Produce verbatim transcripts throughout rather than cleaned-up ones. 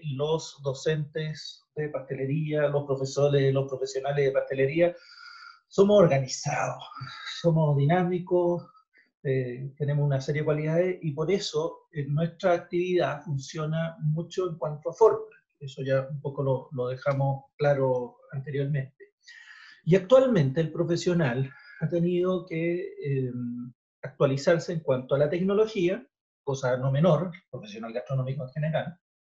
los docentes de pastelería, los profesores, los profesionales de pastelería, somos organizados, somos dinámicos, eh, tenemos una serie de cualidades y por eso eh, nuestra actividad funciona mucho en cuanto a forma. Eso ya un poco lo, lo dejamos claro anteriormente. Y actualmente el profesional ha tenido que eh, actualizarse en cuanto a la tecnología, cosa no menor, profesional gastronómico en general,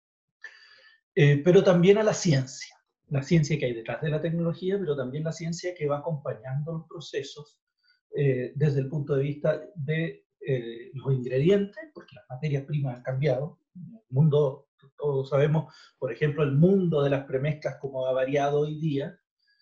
eh, pero también a la ciencia. La ciencia que hay detrás de la tecnología, pero también la ciencia que va acompañando los procesos eh, desde el punto de vista de eh, los ingredientes, porque las materias primas han cambiado. El mundo, todos sabemos, por ejemplo, el mundo de las premezclas como ha variado hoy día.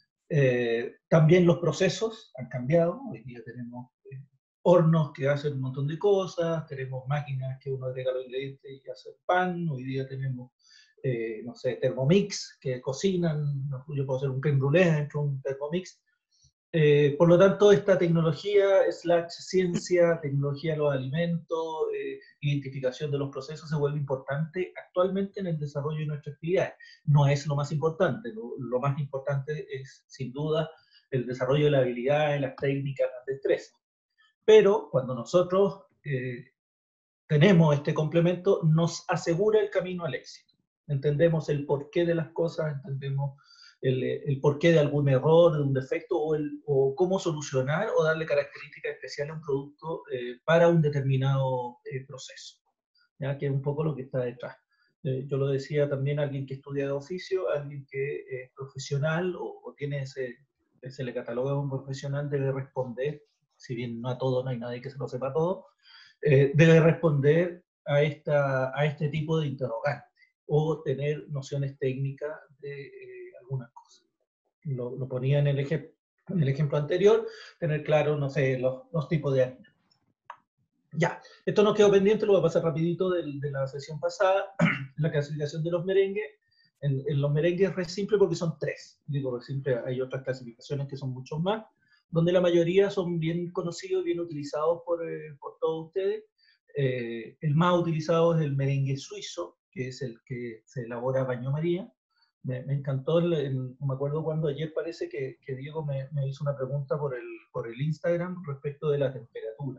Eh, también los procesos han cambiado. Hoy día tenemos eh, hornos que hacen un montón de cosas, tenemos máquinas que uno agrega los ingredientes y hace pan. Hoy día tenemos Eh, no sé, Thermomix, que cocinan, yo puedo hacer un crème brûlée dentro de un Thermomix. Eh, por lo tanto, esta tecnología, slash ciencia, tecnología de los alimentos, eh, identificación de los procesos se vuelve importante actualmente en el desarrollo de nuestras actividades. No es lo más importante, lo, lo más importante es, sin duda, el desarrollo de la habilidad, las técnicas, las destrezas. Pero cuando nosotros eh, tenemos este complemento, nos asegura el camino al éxito. Entendemos el porqué de las cosas, entendemos el, el porqué de algún error, de un defecto, o, el, o cómo solucionar o darle características especiales a un producto eh, para un determinado eh, proceso, ¿ya? Que es un poco lo que está detrás. Eh, yo lo decía también a alguien que estudia de oficio, alguien que es profesional o, o tiene ese, se le cataloga como profesional, debe responder, si bien no a todo, no hay nadie que se lo sepa todo, eh, debe responder a, esta, a este tipo de interrogantes o tener nociones técnicas de eh, algunas cosas. Lo, lo ponía en el, ejemplo, en el ejemplo anterior, tener claro, no sé, los, los tipos de harina. Ya, esto nos quedó pendiente, lo voy a pasar rapidito de, de la sesión pasada, la clasificación de los merengues. En, en los merengues es re simple porque son tres. Digo, simple, hay otras clasificaciones que son muchos más, donde la mayoría son bien conocidos y bien utilizados por, eh, por todos ustedes. Eh, el más utilizado es el merengue suizo, que es el que se elabora a baño María. Me, me encantó, el, el, me acuerdo cuando ayer parece que, que Diego me, me hizo una pregunta por el, por el Instagram respecto de la temperatura.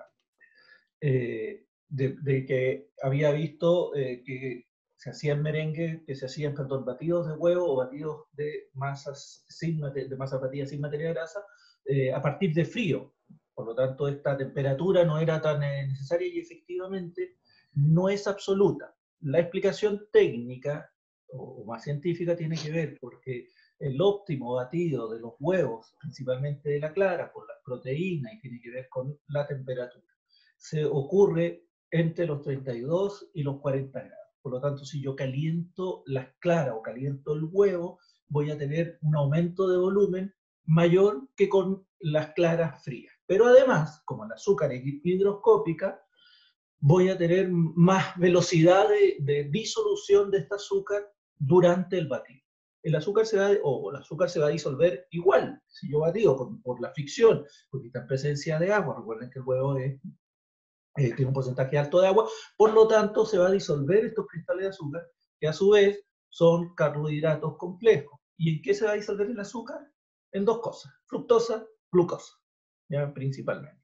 Eh, de, de que había visto eh, que se hacían merengue, que se hacían, perdón, batidos de huevo o batidos de masas, sin, de masas batidas sin materia grasa, eh, a partir de frío. Por lo tanto, esta temperatura no era tan eh, necesaria y efectivamente no es absoluta. La explicación técnica o, o más científica tiene que ver porque el óptimo batido de los huevos, principalmente de la clara, por las proteínas y tiene que ver con la temperatura, se ocurre entre los treinta y dos y los cuarenta grados. Por lo tanto, si yo caliento las claras o caliento el huevo, voy a tener un aumento de volumen mayor que con las claras frías. Pero además, como el azúcar es higroscópica, voy a tener más velocidad de, de disolución de este azúcar durante el batido. El azúcar se va, o el azúcar se va a disolver igual, si yo batido por, por la fricción, porque está en presencia de agua. Recuerden que el huevo es Eh, tiene un porcentaje alto de agua, por lo tanto se va a disolver estos cristales de azúcar, que a su vez son carbohidratos complejos. ¿Y en qué se va a disolver el azúcar? En dos cosas, fructosa, glucosa, ¿ya? Principalmente.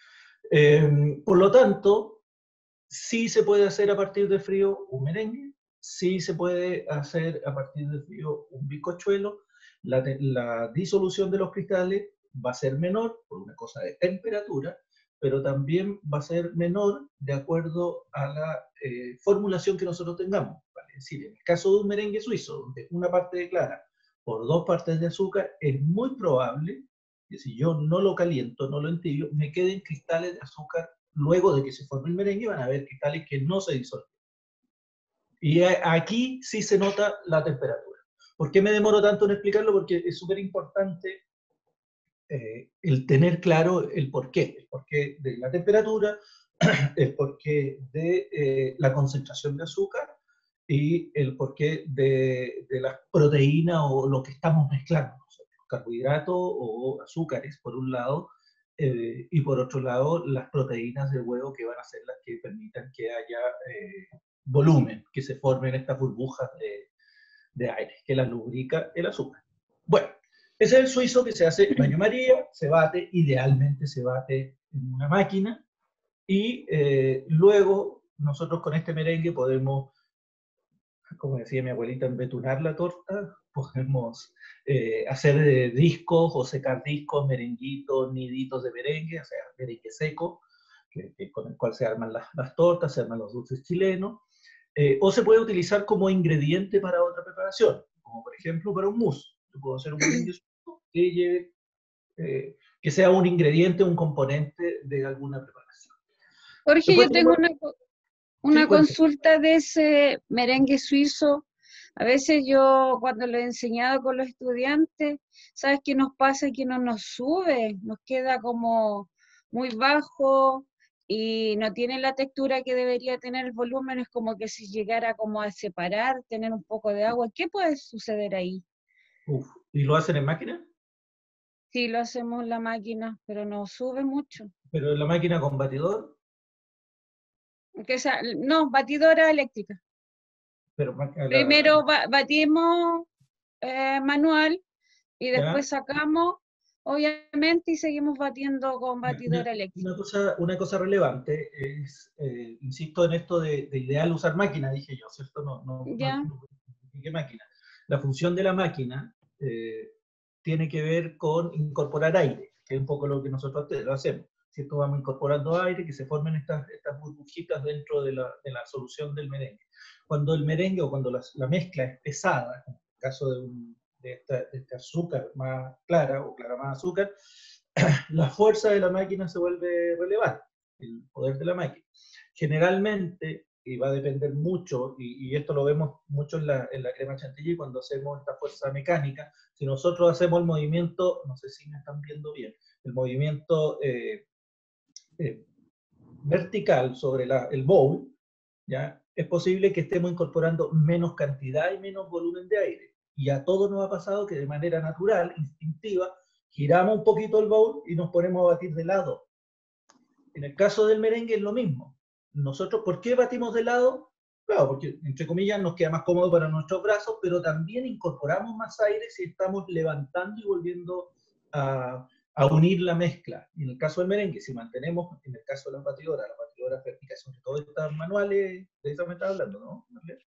Eh, por lo tanto, sí se puede hacer a partir de frío un merengue, sí se puede hacer a partir de frío un bizcochuelo, la, la disolución de los cristales va a ser menor por una cosa de temperatura, pero también va a ser menor de acuerdo a la eh, formulación que nosotros tengamos. ¿Vale? Es decir, en el caso de un merengue suizo, donde una parte de clara por dos partes de azúcar, es muy probable que si yo no lo caliento, no lo entibio, me queden cristales de azúcar luego de que se forme el merengue, van a haber cristales que no se disuelven. Y aquí sí se nota la temperatura. ¿Por qué me demoro tanto en explicarlo? Porque es súper importante Eh, el tener claro el porqué, el porqué de la temperatura, el porqué de eh, la concentración de azúcar y el porqué de, de las proteínas o lo que estamos mezclando, carbohidratos o azúcares por un lado, eh, y por otro lado las proteínas del huevo que van a ser las que permitan que haya eh, volumen, que se formen estas burbujas de, de aire, que la lubrica el azúcar. Bueno, ese es el suizo que se hace baño María, se bate, idealmente se bate en una máquina, y eh, luego nosotros con este merengue podemos, como decía mi abuelita, embetunar la torta, podemos eh, hacer eh, discos o secar discos, merenguitos, niditos de merengue, o sea, merengue seco, que, que con el cual se arman las, las tortas, se arman los dulces chilenos, eh, o se puede utilizar como ingrediente para otra preparación, como por ejemplo para un mousse. Yo puedo hacer un merengue que lleve, eh, que sea un ingrediente, un componente de alguna preparación. Jorge, Después yo tengo tenemos, una, una sí, cuéntame. consulta de ese merengue suizo. A veces yo cuando lo he enseñado con los estudiantes, ¿sabes qué nos pasa? Que no nos sube, nos queda como muy bajo y no tiene la textura que debería tener el volumen, es como que si llegara como a separar, tener un poco de agua. ¿Qué puede suceder ahí? Uf, ¿y lo hacen en máquina? Sí, lo hacemos en la máquina, pero no sube mucho. Pero en la máquina con batidor, Que esa- no, batidora eléctrica. pero ma- la, Primero ba- batimos eh, manual y ¿ya? después sacamos, obviamente, y seguimos batiendo con Ya, Una, batidora eléctrica. una cosa, una cosa relevante es, eh, insisto en esto de, de ideal usar máquina, dije yo, ¿cierto? No, no, no, ¿Ya? no, ¿qué máquina? La función de la máquina eh, tiene que ver con incorporar aire, que es un poco lo que nosotros lo hacemos, ¿cierto? Vamos incorporando aire, que se formen estas, estas burbujitas dentro de la, de la solución del merengue. Cuando el merengue o cuando la, la mezcla es pesada, en el caso de, un, de, esta, de este azúcar más clara o clara más azúcar, la fuerza de la máquina se vuelve relevante, el poder de la máquina. Generalmente, y va a depender mucho, y, y esto lo vemos mucho en la, en la crema chantilly cuando hacemos esta fuerza mecánica, si nosotros hacemos el movimiento, no sé si me están viendo bien, el movimiento eh, eh, vertical sobre la, el bowl, ¿ya? Es posible que estemos incorporando menos cantidad y menos volumen de aire. Y a todos nos ha pasado que de manera natural, instintiva, giramos un poquito el bowl y nos ponemos a batir de lado. En el caso del merengue es lo mismo. Nosotros, ¿por qué batimos de lado? Claro, porque entre comillas nos queda más cómodo para nuestros brazos, pero también incorporamos más aire si estamos levantando y volviendo a, a unir la mezcla. Y en el caso del merengue, si mantenemos, en el caso de las batidoras, las batidoras prácticas, sobre todo estas manuales, de eso me estás hablando, ¿no?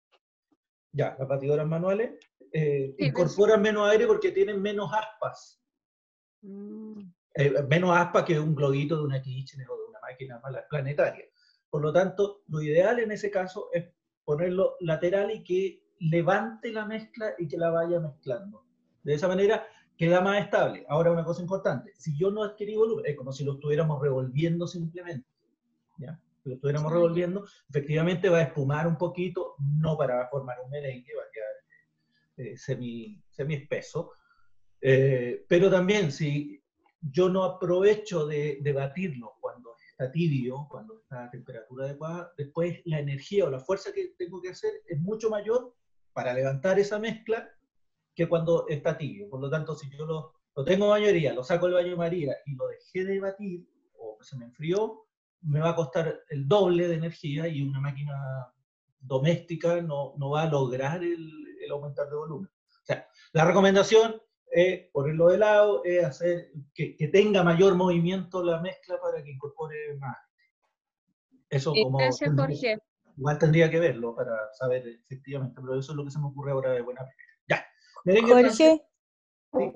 Ya, las batidoras manuales eh, Sí, pensé. incorporan menos aire porque tienen menos aspas. Mm. Eh, menos aspa que un globito de una Kitchener o de una máquina planetaria. Por lo tanto, lo ideal en ese caso es ponerlo lateral y que levante la mezcla y que la vaya mezclando. De esa manera queda más estable. Ahora, una cosa importante, si yo no adquirí volumen, es como si lo estuviéramos revolviendo simplemente. ¿Ya? Si lo estuviéramos Ah, ya. revolviendo, efectivamente va a espumar un poquito, no para formar un merengue, va a quedar eh, semi, semi espeso, eh, pero también si yo no aprovecho de, de batirlo cuando está tibio, cuando está a temperatura adecuada, después la energía o la fuerza que tengo que hacer es mucho mayor para levantar esa mezcla que cuando está tibio. Por lo tanto, si yo lo, lo tengo en baño María, lo saco del baño María y lo dejé de batir o se me enfrió, me va a costar el doble de energía y una máquina doméstica no, no va a lograr el, el aumentar de volumen. O sea, la recomendación es ponerlo de lado, es hacer que, que tenga mayor movimiento la mezcla para que incorpore más. Eso Sí, como gracias, tendría, Jorge. igual tendría que verlo para saber efectivamente, pero eso es lo que se me ocurre ahora de buena primera. Ya, merengue francés. Jorge, Sí,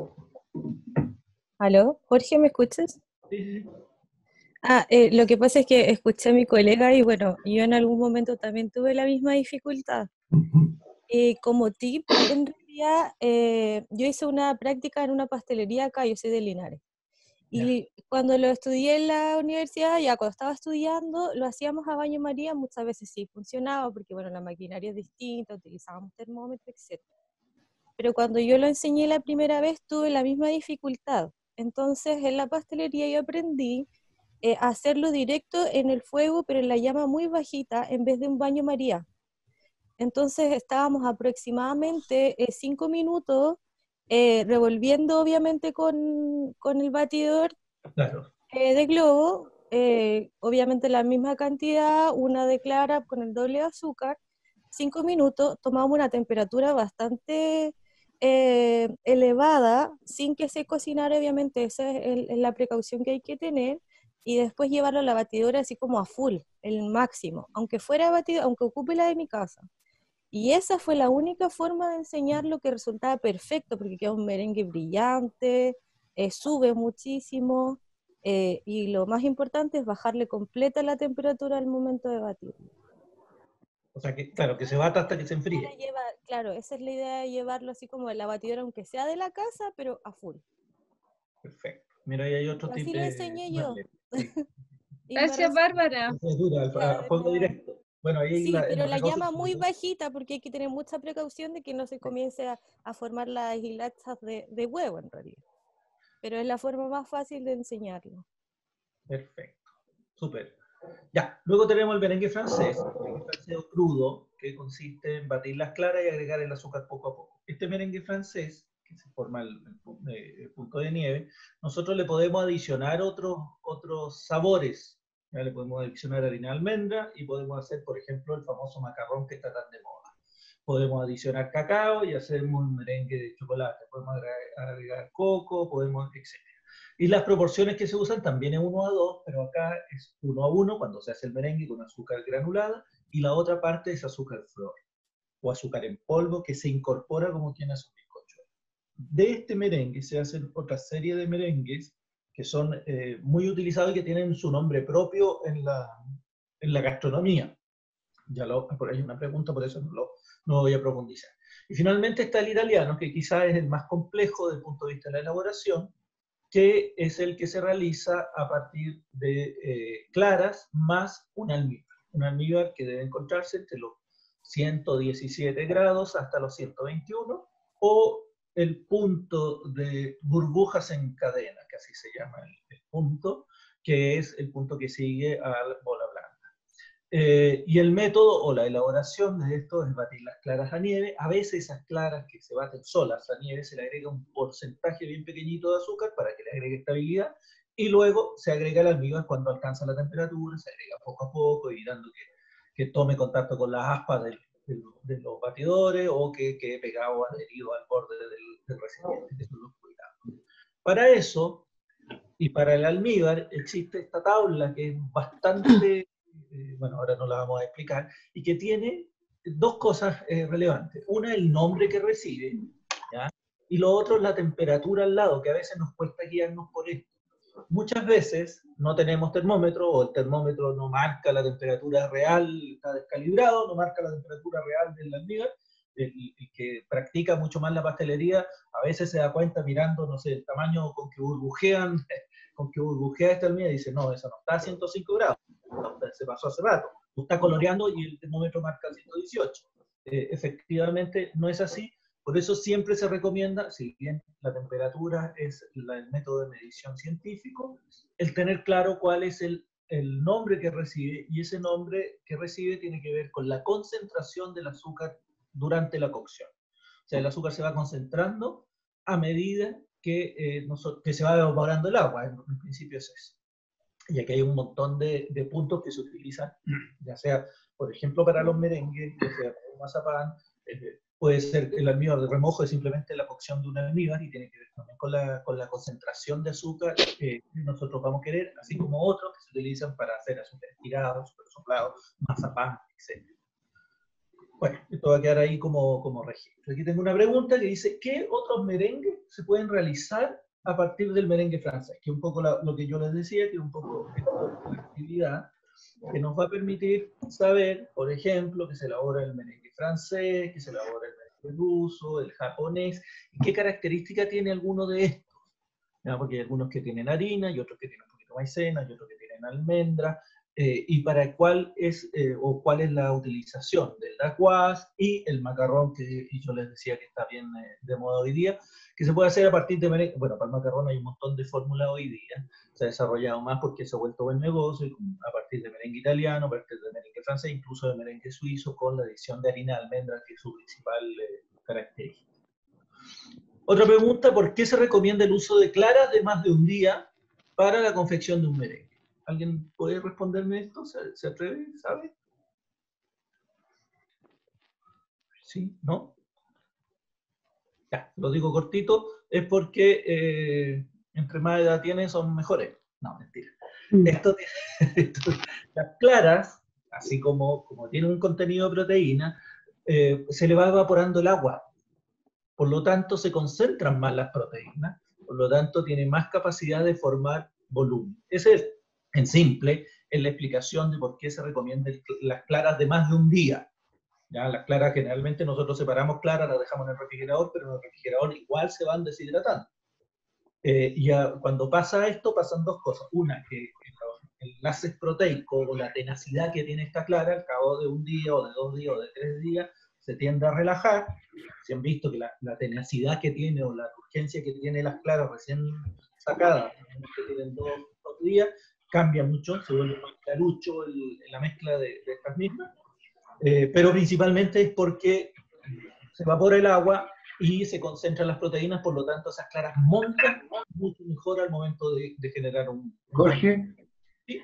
¿aló? Jorge, ¿me escuchas? sí, sí. Ah, eh, lo que pasa es que escuché a mi colega y bueno, yo en algún momento también tuve la misma dificultad. Eh, como tip, en realidad, eh, yo hice una práctica en una pastelería acá, yo soy de Linares. Ya, Y cuando lo estudié en la universidad, ya cuando estaba estudiando, lo hacíamos a baño María, muchas veces sí funcionaba, porque bueno, la maquinaria es distinta, utilizábamos termómetro, etcétera. Pero cuando yo lo enseñé la primera vez, tuve la misma dificultad. Entonces, en la pastelería yo aprendí eh, a hacerlo directo en el fuego, pero en la llama muy bajita, en vez de un baño María. Entonces, estábamos aproximadamente eh, cinco minutos eh, revolviendo, obviamente, con, con el batidor claro. eh, de globo, eh, obviamente la misma cantidad, una de clara con el doble de azúcar, cinco minutos, tomamos una temperatura bastante eh, elevada, sin que se cocinara, obviamente, esa es, el, es la precaución que hay que tener, y después llevarlo a la batidora así como a full, el máximo, aunque fuera batido, aunque ocupe la de mi casa. Y esa fue la única forma de enseñarlo que resultaba perfecto, porque queda un merengue brillante, eh, sube muchísimo, eh, y lo más importante es bajarle completa la temperatura al momento de batir. O sea, que claro, que se bata hasta que se enfríe. Lleva, claro, esa es la idea de llevarlo así como en la batidora, aunque sea de la casa, pero a full. Perfecto. Mira, ahí hay otro Así tipo lo de... enseñé yo. Sí. Y me Gracias, resultó. Bárbara. Es dura, Ya, a de fuego nada. directo. Bueno, ahí Sí, la, en pero la la precaución llama sobre muy todo. bajita porque hay que tener mucha precaución de que no se comience a, a formar las hilachas de, de huevo en realidad. Pero es la forma más fácil de enseñarlo. Perfecto. Súper. Ya, luego tenemos el merengue francés, el merengue francés crudo, que consiste en batir las claras y agregar el azúcar poco a poco. Este merengue francés, que se forma el, el, el punto de nieve, nosotros le podemos adicionar otros, otros sabores. Ya le podemos adicionar harina de almendra y podemos hacer, por ejemplo, el famoso macarrón que está tan de moda. Podemos adicionar cacao y hacemos un merengue de chocolate. Podemos agregar, agregar coco, podemos, etcétera. Y las proporciones que se usan también es uno a dos, pero acá es uno a uno cuando se hace el merengue con azúcar granulada, y la otra parte es azúcar flor, o azúcar en polvo, que se incorpora como quien hace un bizcocho. De este merengue se hacen otra serie de merengues que son eh, muy utilizados y que tienen su nombre propio en la, en la gastronomía. Ya lo, por ahí hay una pregunta, por eso no, lo, no voy a profundizar. Y finalmente está el italiano, que quizás es el más complejo desde el punto de vista de la elaboración, que es el que se realiza a partir de eh, claras más un almíbar. Un almíbar que debe encontrarse entre los ciento diecisiete grados hasta los ciento veintiuno, o el punto de burbujas en cadena, que así se llama el, el punto, que es el punto que sigue a la bola blanca. Eh, y el método o la elaboración de esto es batir las claras a nieve. A veces esas claras que se baten solas a nieve se le agrega un porcentaje bien pequeñito de azúcar para que le agregue estabilidad, y luego se agrega el almíbar cuando alcanza la temperatura, se agrega poco a poco, evitando que, que tome contacto con las aspas del, de, de los batidores o que quede pegado, adherido al borde del, del recipiente. Esos son los cuidados. Para eso, y para el almíbar, existe esta tabla que es bastante... Eh, bueno, ahora no la vamos a explicar, y que tiene dos cosas eh, relevantes. Una, el nombre que recibe, ¿ya? Y lo otro es la temperatura al lado, que a veces nos cuesta guiarnos por esto. Muchas veces no tenemos termómetro, o el termómetro no marca la temperatura real, está descalibrado, no marca la temperatura real del almíbar. El, el que practica mucho más la pastelería a veces se da cuenta mirando, no sé, el tamaño con que burbujean, con que burbujea este almíbar, y dice, no, eso no está a ciento cinco grados, se pasó hace rato. Tú estás coloreando y el termómetro marca ciento dieciocho. Eh, efectivamente, no es así. Por eso siempre se recomienda, si bien la temperatura es la, el método de medición científico, el tener claro cuál es el, el nombre que recibe, y ese nombre que recibe tiene que ver con la concentración del azúcar durante la cocción. O sea, el azúcar se va concentrando a medida que, eh, nosotros, que se va evaporando el agua. En, en principio es eso. Y aquí hay un montón de, de puntos que se utilizan, ya sea, por ejemplo, para los merengues, ya sea para el mazapán, eh, puede ser el almíbar de remojo, es simplemente la cocción de un almíbar, y tiene que ver también con la, con la concentración de azúcar eh, que nosotros vamos a querer, así como otros que se utilizan para hacer azúcar estirado, azúcar soplado, mazapán, etcétera. Bueno, esto va a quedar ahí como, como registro. Aquí tengo una pregunta que dice, ¿qué otros merengues se pueden realizar a partir del merengue francés? Que es un poco la, lo que yo les decía, que es un poco la actividad que nos va a permitir saber, por ejemplo, que se elabora el merengue francés, que se elabora el merengue ruso, el japonés, y qué característica tiene alguno de estos. ¿Ya? Porque hay algunos que tienen harina, y otros que tienen un poquito de maicena, y otros que tienen almendra, eh, y para cuál es, eh, o cuál es la utilización del dacquoise y el macarrón, que y yo les decía que está bien eh, de moda hoy día, que se puede hacer a partir de merengue. Bueno, para el macarrón hay un montón de fórmulas hoy día, se ha desarrollado más porque se ha vuelto buen negocio, a partir de merengue italiano, a partir de merengue francés, incluso de merengue suizo, con la adición de harina de almendra, que es su principal eh, característica. Otra pregunta, ¿por qué se recomienda el uso de claras de más de un día para la confección de un merengue? ¿Alguien puede responderme esto? ¿Se, se atreve? ¿Sabe? ¿Sí? ¿No? Ya, lo digo cortito, es porque eh, entre más edad tienen son mejores. No, mentira. Mm. Esto, esto, las claras, así como, como tienen un contenido de proteína, eh, se le va evaporando el agua. Por lo tanto, se concentran más las proteínas, por lo tanto, tiene más capacidad de formar volumen. Ese es, en simple, es la explicación de por qué se recomiendan las claras de más de un día. ¿Ya? Las claras, generalmente nosotros separamos claras, las dejamos en el refrigerador, pero en el refrigerador igual se van deshidratando. Eh, y a, cuando pasa esto, pasan dos cosas. Una, que, que los enlaces proteicos o la tenacidad que tiene esta clara, al cabo de un día, o de dos días, o de tres días, se tiende a relajar. Si han visto que la, la tenacidad que tiene, o la urgencia que tiene las claras recién sacadas, que tienen dos, dos días, cambia mucho, se vuelve más clarucho el, la mezcla de, de estas mismas. Eh, pero principalmente es porque se evapora el agua y se concentran las proteínas, por lo tanto esas claras montan mucho mejor al momento de, de generar un... Jorge, ¿sí?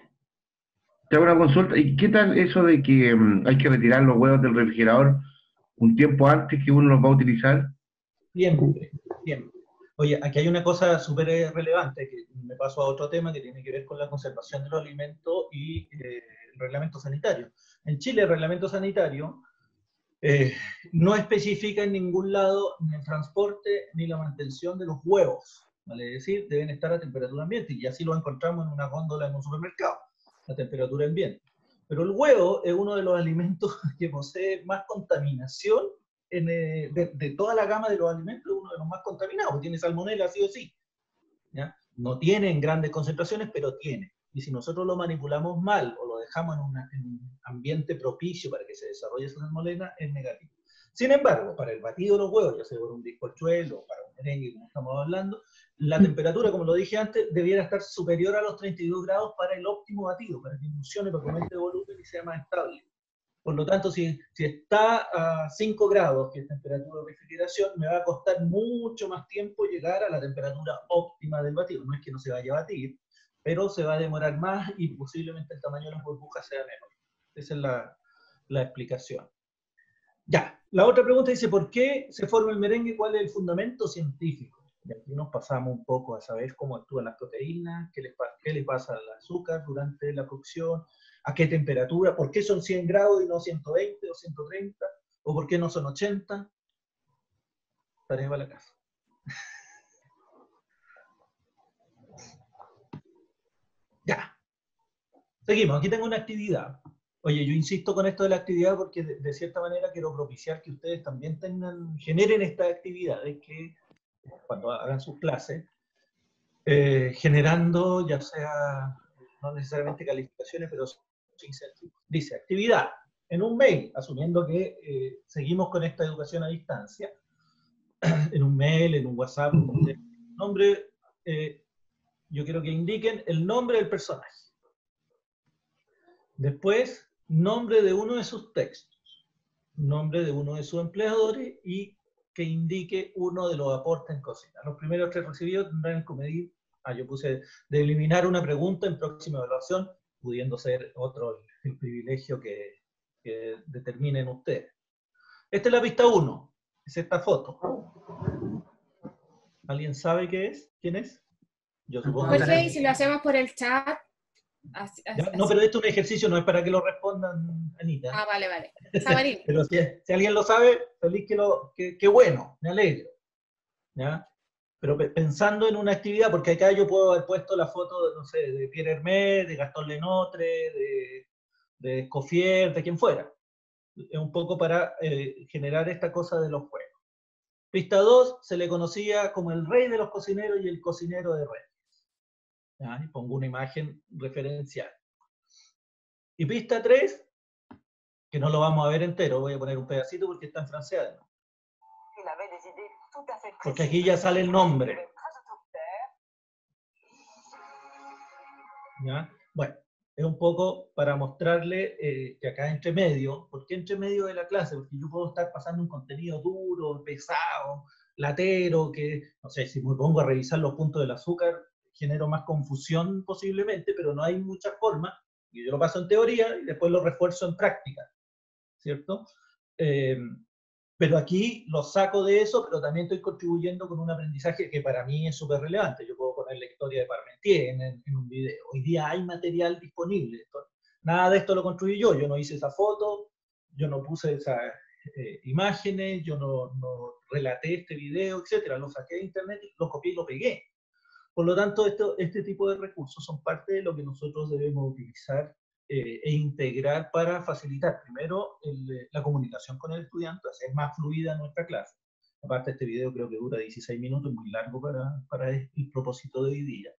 Te hago una consulta. ¿Y qué tal eso de que um, hay que retirar los huevos del refrigerador un tiempo antes que uno los va a utilizar? Siempre, siempre. Oye, aquí hay una cosa súper relevante, que me paso a otro tema que tiene que ver con la conservación de los alimentos y eh, el reglamento sanitario. En Chile el reglamento sanitario eh, no especifica en ningún lado ni el transporte ni la mantención de los huevos, vale decir, deben estar a temperatura ambiente, y así lo encontramos en una góndola en un supermercado, a temperatura ambiente. Pero el huevo es uno de los alimentos que posee más contaminación en, eh, de, de toda la gama de los alimentos, es uno de los más contaminados, tiene salmonela sí o sí. ¿Ya? No tiene en grandes concentraciones, pero tiene. Y si nosotros lo manipulamos mal o lo dejamos en, una, en un ambiente propicio para que se desarrolle esa salmonela, es negativo. Sin embargo, para el batido de los huevos, ya sea por un bizcochuelo o para un merengue, como estamos hablando, la temperatura, como lo dije antes, debiera estar superior a los treinta y dos grados para el óptimo batido, para que funcione, para que aumente el volumen y sea más estable. Por lo tanto, si, si está a cinco grados, que es temperatura de refrigeración, me va a costar mucho más tiempo llegar a la temperatura óptima del batido. No es que no se vaya a batir, pero se va a demorar más y posiblemente el tamaño de las burbujas sea menor. Esa es la, la explicación. Ya, la otra pregunta dice, ¿por qué se forma el merengue? ¿Cuál es el fundamento científico? Y aquí nos pasamos un poco a saber cómo actúan las proteínas, qué le, qué le pasa al azúcar durante la cocción, a qué temperatura, por qué son cien grados y no ciento veinte o ciento treinta, o por qué no son ochenta. Tarea para la casa. Ya. Seguimos, aquí tengo una actividad. Oye, yo insisto con esto de la actividad porque de, de cierta manera quiero propiciar que ustedes también tengan, generen estas actividades que cuando hagan sus clases, eh, generando ya sea, no necesariamente calificaciones, pero incentivos. Dice, actividad, en un mail, asumiendo que eh, seguimos con esta educación a distancia, en un mail, en un WhatsApp, un nombre, eh, yo quiero que indiquen el nombre del personaje. Después, nombre de uno de sus textos, nombre de uno de sus empleadores y que indique uno de los aportes en cocina. Los primeros tres recibidos tendrán que medir, ah, yo puse de eliminar una pregunta en próxima evaluación, pudiendo ser otro el privilegio que, que determinen ustedes. Esta es la pista uno, es esta foto. ¿Alguien sabe qué es? ¿Quién es? Yo supongo Jorge, que... y si lo hacemos por el chat. Así, así, ¿Ya? No, pero esto es un ejercicio, no es para que lo respondan, Anita. Ah, vale, vale. Samarín. Pero si, si alguien lo sabe, feliz que lo, que, que bueno, me alegro. ¿Ya? Pero pensando en una actividad, porque acá yo puedo haber puesto la foto, no sé, de Pierre Hermé, de Gastón Lenotre, de, de Escoffier, de quien fuera. Es un poco para eh, generar esta cosa de los juegos. Pista dos, se le conocía como el rey de los cocineros y el cocinero de reyes. ¿Ya? Y pongo una imagen referencial. Y pista tres, que no lo vamos a ver entero, voy a poner un pedacito porque está en francés además. Porque aquí ya sale el nombre. ¿Ya? Bueno, es un poco para mostrarle eh, que acá entre medio, ¿por qué entre medio de la clase? Porque yo puedo estar pasando un contenido duro, pesado, latero, que, no sé, si me pongo a revisar los puntos del azúcar, genero más confusión posiblemente, pero no hay muchas formas, y yo lo paso en teoría y después lo refuerzo en práctica, ¿cierto? Eh, Pero aquí lo saco de eso, pero también estoy contribuyendo con un aprendizaje que para mí es súper relevante. Yo puedo poner la historia de Parmentier en, en un video. Hoy día hay material disponible. Nada de esto lo construí yo. Yo no hice esa foto, yo no puse esas eh, imágenes, yo no, no relaté este video, etcétera. Lo saqué de internet, lo copié y lo pegué. Por lo tanto, esto, este tipo de recursos son parte de lo que nosotros debemos utilizar eh, e integrar para facilitar, primero, el, la comunicación con el estudiante, hacer más fluida nuestra clase. Aparte, este video creo que dura dieciséis minutos, muy largo para, para el propósito de hoy día.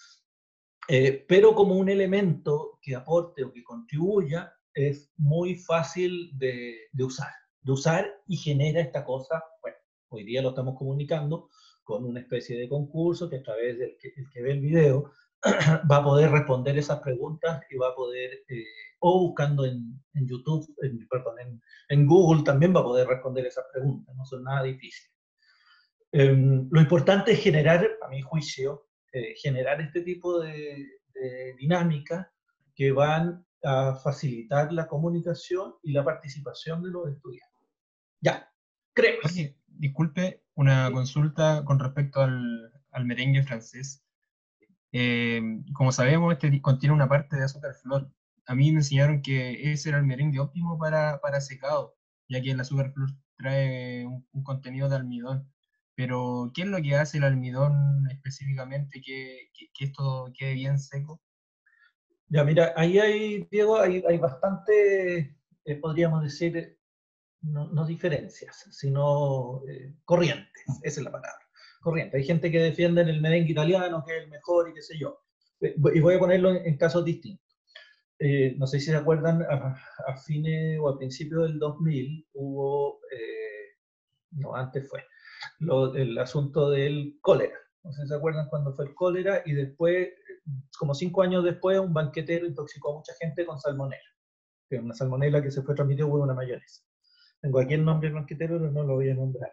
Eh, pero como un elemento que aporte o que contribuya, es muy fácil de, de usar. De usar y genera esta cosa, bueno, hoy día lo estamos comunicando con una especie de concurso que a través del que, el que ve el video va a poder responder esas preguntas y va a poder, eh, o buscando en, en YouTube, en, perdón, en, en Google también va a poder responder esas preguntas, no son nada difíciles. Eh, lo importante es generar, a mi juicio, eh, generar este tipo de, de dinámicas que van a facilitar la comunicación y la participación de los estudiantes. Ya, creo. Oye, disculpe, una consulta con respecto al, al merengue francés. Eh, como sabemos, este contiene una parte de azúcar flor. A mí me enseñaron que ese era el merengue óptimo para, para secado, ya que el azúcar flor trae un, un contenido de almidón. Pero, ¿qué es lo que hace el almidón específicamente que, que, que esto quede bien seco? Ya, mira, ahí hay, Diego, hay, hay bastante, eh, podríamos decir, no, no diferencias, sino eh, corrientes, esa es la palabra. Corriente. Hay gente que defiende el merengue italiano, que es el mejor y qué sé yo. Y voy a ponerlo en, en casos distintos. Eh, no sé si se acuerdan, a, a fines o a principios del dos mil hubo, eh, no, antes fue, lo, el asunto del cólera. No sé si se acuerdan cuando fue el cólera y después, como cinco años después, un banquetero intoxicó a mucha gente con salmonela. Que es una salmonela que se fue transmitida por una mayonesa. Tengo aquí el nombre del banquetero, pero no lo voy a nombrar.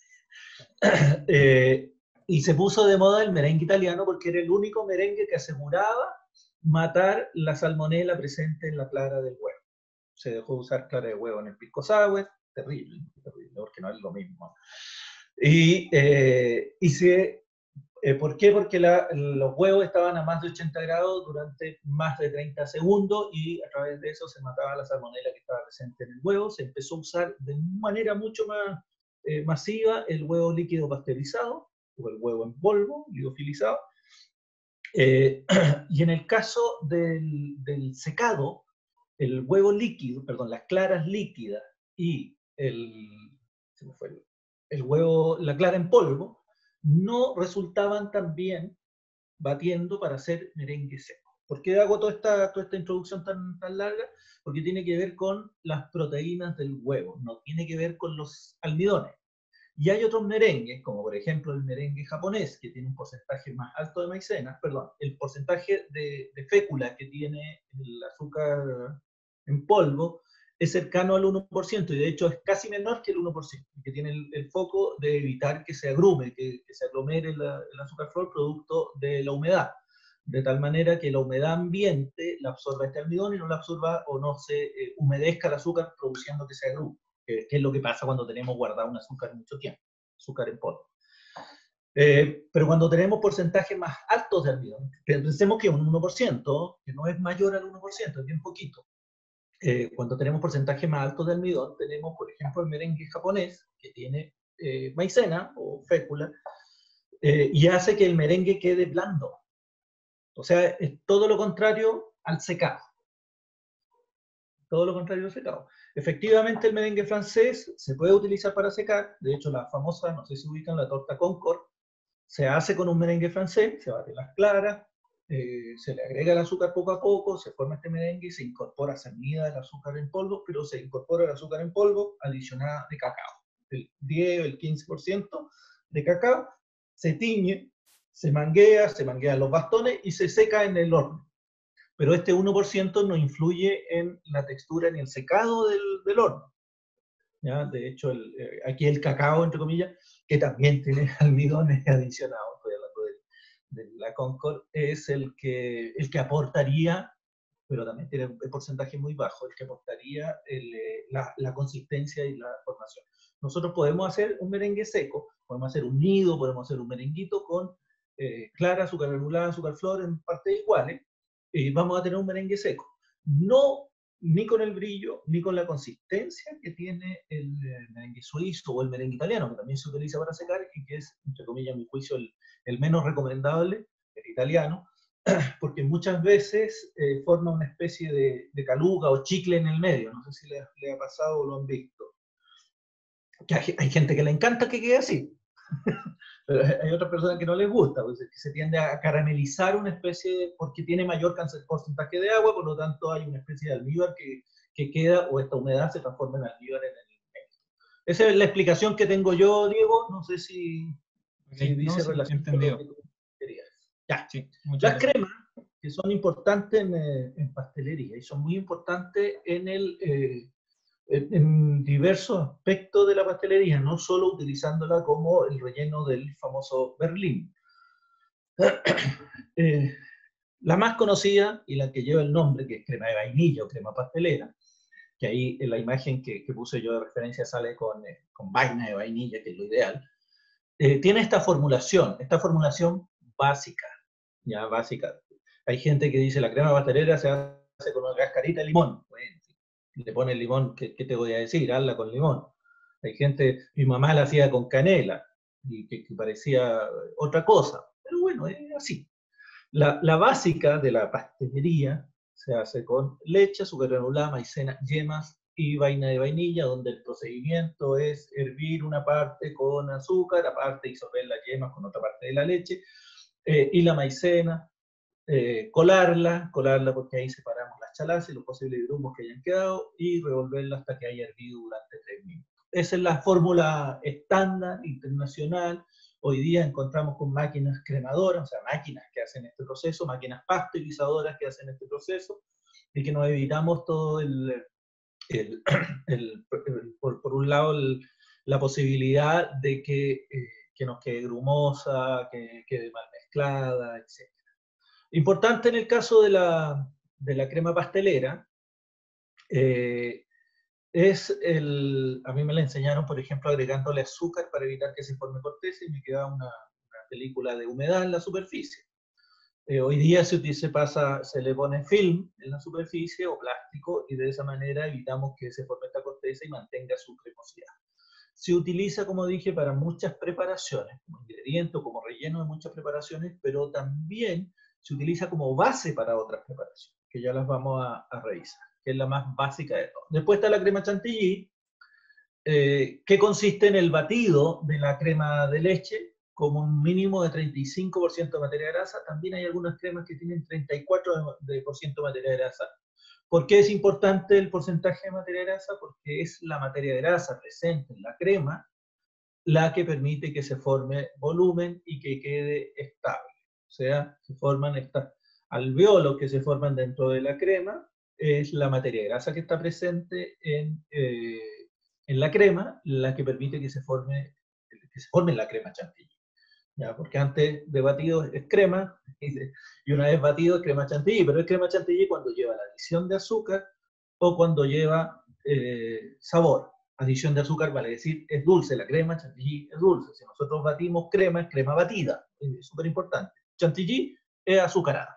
eh, y se puso de moda el merengue italiano porque era el único merengue que aseguraba matar la salmonela presente en la clara del huevo. Se dejó de usar clara de huevo en el pisco sour, terrible, terrible, porque no es lo mismo. Y, eh, y se, eh, ¿por qué? Porque la, los huevos estaban a más de ochenta grados durante más de treinta segundos y a través de eso se mataba la salmonela que estaba presente en el huevo. Se empezó a usar de manera mucho más eh, masiva el huevo líquido pasteurizado o el huevo en polvo, liofilizado. Eh, y en el caso del, del secado, el huevo líquido, perdón, las claras líquidas y el, se me fue el, el huevo, la clara en polvo, no resultaban tan bien batiendo para hacer merengue seco. ¿Por qué hago toda esta, toda esta introducción tan, tan larga? Porque tiene que ver con las proteínas del huevo, no tiene que ver con los almidones. Y hay otros merengues, como por ejemplo el merengue japonés, que tiene un porcentaje más alto de maicena, perdón, el porcentaje de, de fécula que tiene el azúcar en polvo es cercano al uno por ciento, y de hecho es casi menor que el uno por ciento, que tiene el, el foco de evitar que se agrume, que, que se aglomere la, el azúcar flor producto de la humedad, de tal manera que la humedad ambiente la absorba este almidón y no la absorba o no se eh, humedezca el azúcar produciendo que se agrume. Que es lo que pasa cuando tenemos guardado un azúcar mucho tiempo, azúcar en polvo. Eh, pero cuando tenemos porcentajes más altos de almidón, pensemos que un uno por ciento, que no es mayor al uno por ciento, es bien poquito. Eh, cuando tenemos porcentajes más altos de almidón, tenemos, por ejemplo, el merengue japonés, que tiene eh, maicena o fécula, eh, y hace que el merengue quede blando. O sea, es todo lo contrario al secado. Todo lo contrario al secado. Efectivamente, el merengue francés se puede utilizar para secar. De hecho, la famosa, no sé si ubican, la torta Concord, se hace con un merengue francés, se bate las claras, eh, se le agrega el azúcar poco a poco, se forma este merengue y se incorpora, se anida el azúcar en polvo, pero se incorpora el azúcar en polvo adicionada de cacao. El diez o el quince por ciento de cacao se tiñe, se manguea, se manguean los bastones y se seca en el horno. Pero este uno por ciento no influye en la textura ni el secado del, del horno. ¿Ya? De hecho, el, eh, aquí el cacao, entre comillas, que también tiene almidones adicionados, estoy hablando de, de la Concord, es el que, el que aportaría, pero también tiene un porcentaje muy bajo, el que aportaría el, eh, la, la consistencia y la formación. nosotros podemos hacer un merengue seco, podemos hacer un nido, podemos hacer un merenguito con eh, clara, azúcar granulada, azúcar flor en partes iguales, y vamos a tener un merengue seco. No ni con el brillo, ni con la consistencia que tiene el eh, merengue suizo o el merengue italiano, que también se utiliza para secar y que es, entre comillas, a mi juicio, el, el menos recomendable, el italiano, porque muchas veces eh, forma una especie de, de caluga o chicle en el medio. No sé si le, le ha pasado o lo han visto. Que hay, hay gente que le encanta que quede así, pero hay otras personas que no les gusta, pues, que se tiende a caramelizar una especie, de, porque tiene mayor porcentaje de agua, por lo tanto hay una especie de almíbar que, que queda, o esta humedad se transforma en almíbar en el medio. Esa es la explicación que tengo yo, Diego. No sé si, Okay, si dice no, sí, relación con entendido. lo que tú querías. Ya. Sí, muchas Las gracias. cremas, que son importantes en, eh, en pastelería y son muy importantes en, el, eh, en, en diversos aspectos de la pastelería, no solo utilizándola como el relleno del famoso Berlín. eh, la más conocida y la que lleva el nombre, que es crema de vainilla o crema pastelera, que ahí en la imagen que, que puse yo de referencia sale con, eh, con vaina de vainilla, que es lo ideal, eh, tiene esta formulación, esta formulación básica, ya básica. Hay gente que dice la crema pastelera se hace con una cascarita de limón. Bueno, si le pone el limón, ¿qué, ¿qué te voy a decir? Hazla con limón. Hay gente, mi mamá la hacía con canela, y que, que parecía otra cosa, pero bueno, es así. La, la básica de la pastelería se hace con leche, azúcar granulada, maicena, yemas y vaina de vainilla, donde el procedimiento es hervir una parte con azúcar, aparte disolver las yemas con otra parte de la leche, eh, y la maicena, eh, colarla, colarla porque ahí separamos las chalazas y los posibles grumos que hayan quedado, y revolverla hasta que haya hervido durante tres minutos. Esa es la fórmula estándar, internacional. Hoy día encontramos con máquinas cremadoras, o sea, máquinas que hacen este proceso, máquinas pasteurizadoras que hacen este proceso, y que nos evitamos todo el, el, el, el por, por un lado, el, la posibilidad de que, eh, que nos quede grumosa, que quede mal mezclada, etcétera. Importante en el caso de la, de la crema pastelera, eh, es el, a mí me la enseñaron, por ejemplo, agregándole azúcar para evitar que se forme corteza y me queda una, una película de humedad en la superficie. Eh, hoy día se, se, pasa, se le pone film en la superficie o plástico y de esa manera evitamos que se forme esta corteza y mantenga su cremosidad. Se utiliza, como dije, para muchas preparaciones, como ingrediente o como relleno de muchas preparaciones, pero también se utiliza como base para otras preparaciones, que ya las vamos a, a revisar, que es la más básica de todo. Después está la crema chantilly, eh, que consiste en el batido de la crema de leche, como un mínimo de treinta y cinco por ciento de materia grasa. También hay algunas cremas que tienen treinta y cuatro por ciento de materia grasa. ¿Por qué es importante el porcentaje de materia grasa? Porque es la materia grasa presente en la crema la que permite que se forme volumen y que quede estable. O sea, se forman estas alveolos que se forman dentro de la crema, es la materia grasa que está presente en, eh, en la crema, la que permite que se forme, que se forme la crema chantilly. ¿Ya? Porque antes de batido es crema, y una vez batido es crema chantilly, pero es crema chantilly cuando lleva la adición de azúcar o cuando lleva eh, sabor. Adición de azúcar vale decir es dulce, la crema chantilly es dulce. Si nosotros batimos crema, es crema batida, es súper importante. Chantilly es azucarada.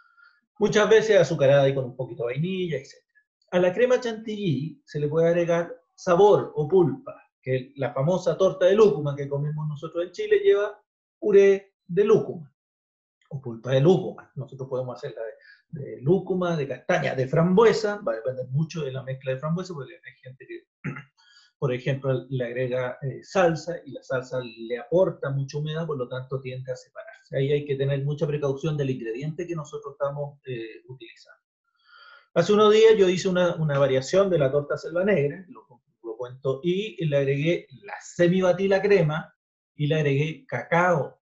Muchas veces azucarada y con un poquito de vainilla, etcétera. A la crema chantilly se le puede agregar sabor o pulpa, que la famosa torta de lúcuma que comemos nosotros en Chile lleva puré de lúcuma o pulpa de lúcuma. Nosotros podemos hacerla de, de lúcuma, de castaña, de frambuesa, va a depender mucho de la mezcla de frambuesa, porque hay gente que, por ejemplo, le agrega eh, salsa y la salsa le aporta mucha humedad, por lo tanto tiende a separarse. Ahí hay que tener mucha precaución del ingrediente que nosotros estamos eh, utilizando. Hace unos días yo hice una, una variación de la torta selva negra, lo, lo cuento, y le agregué la semi-batí la crema, y le agregué cacao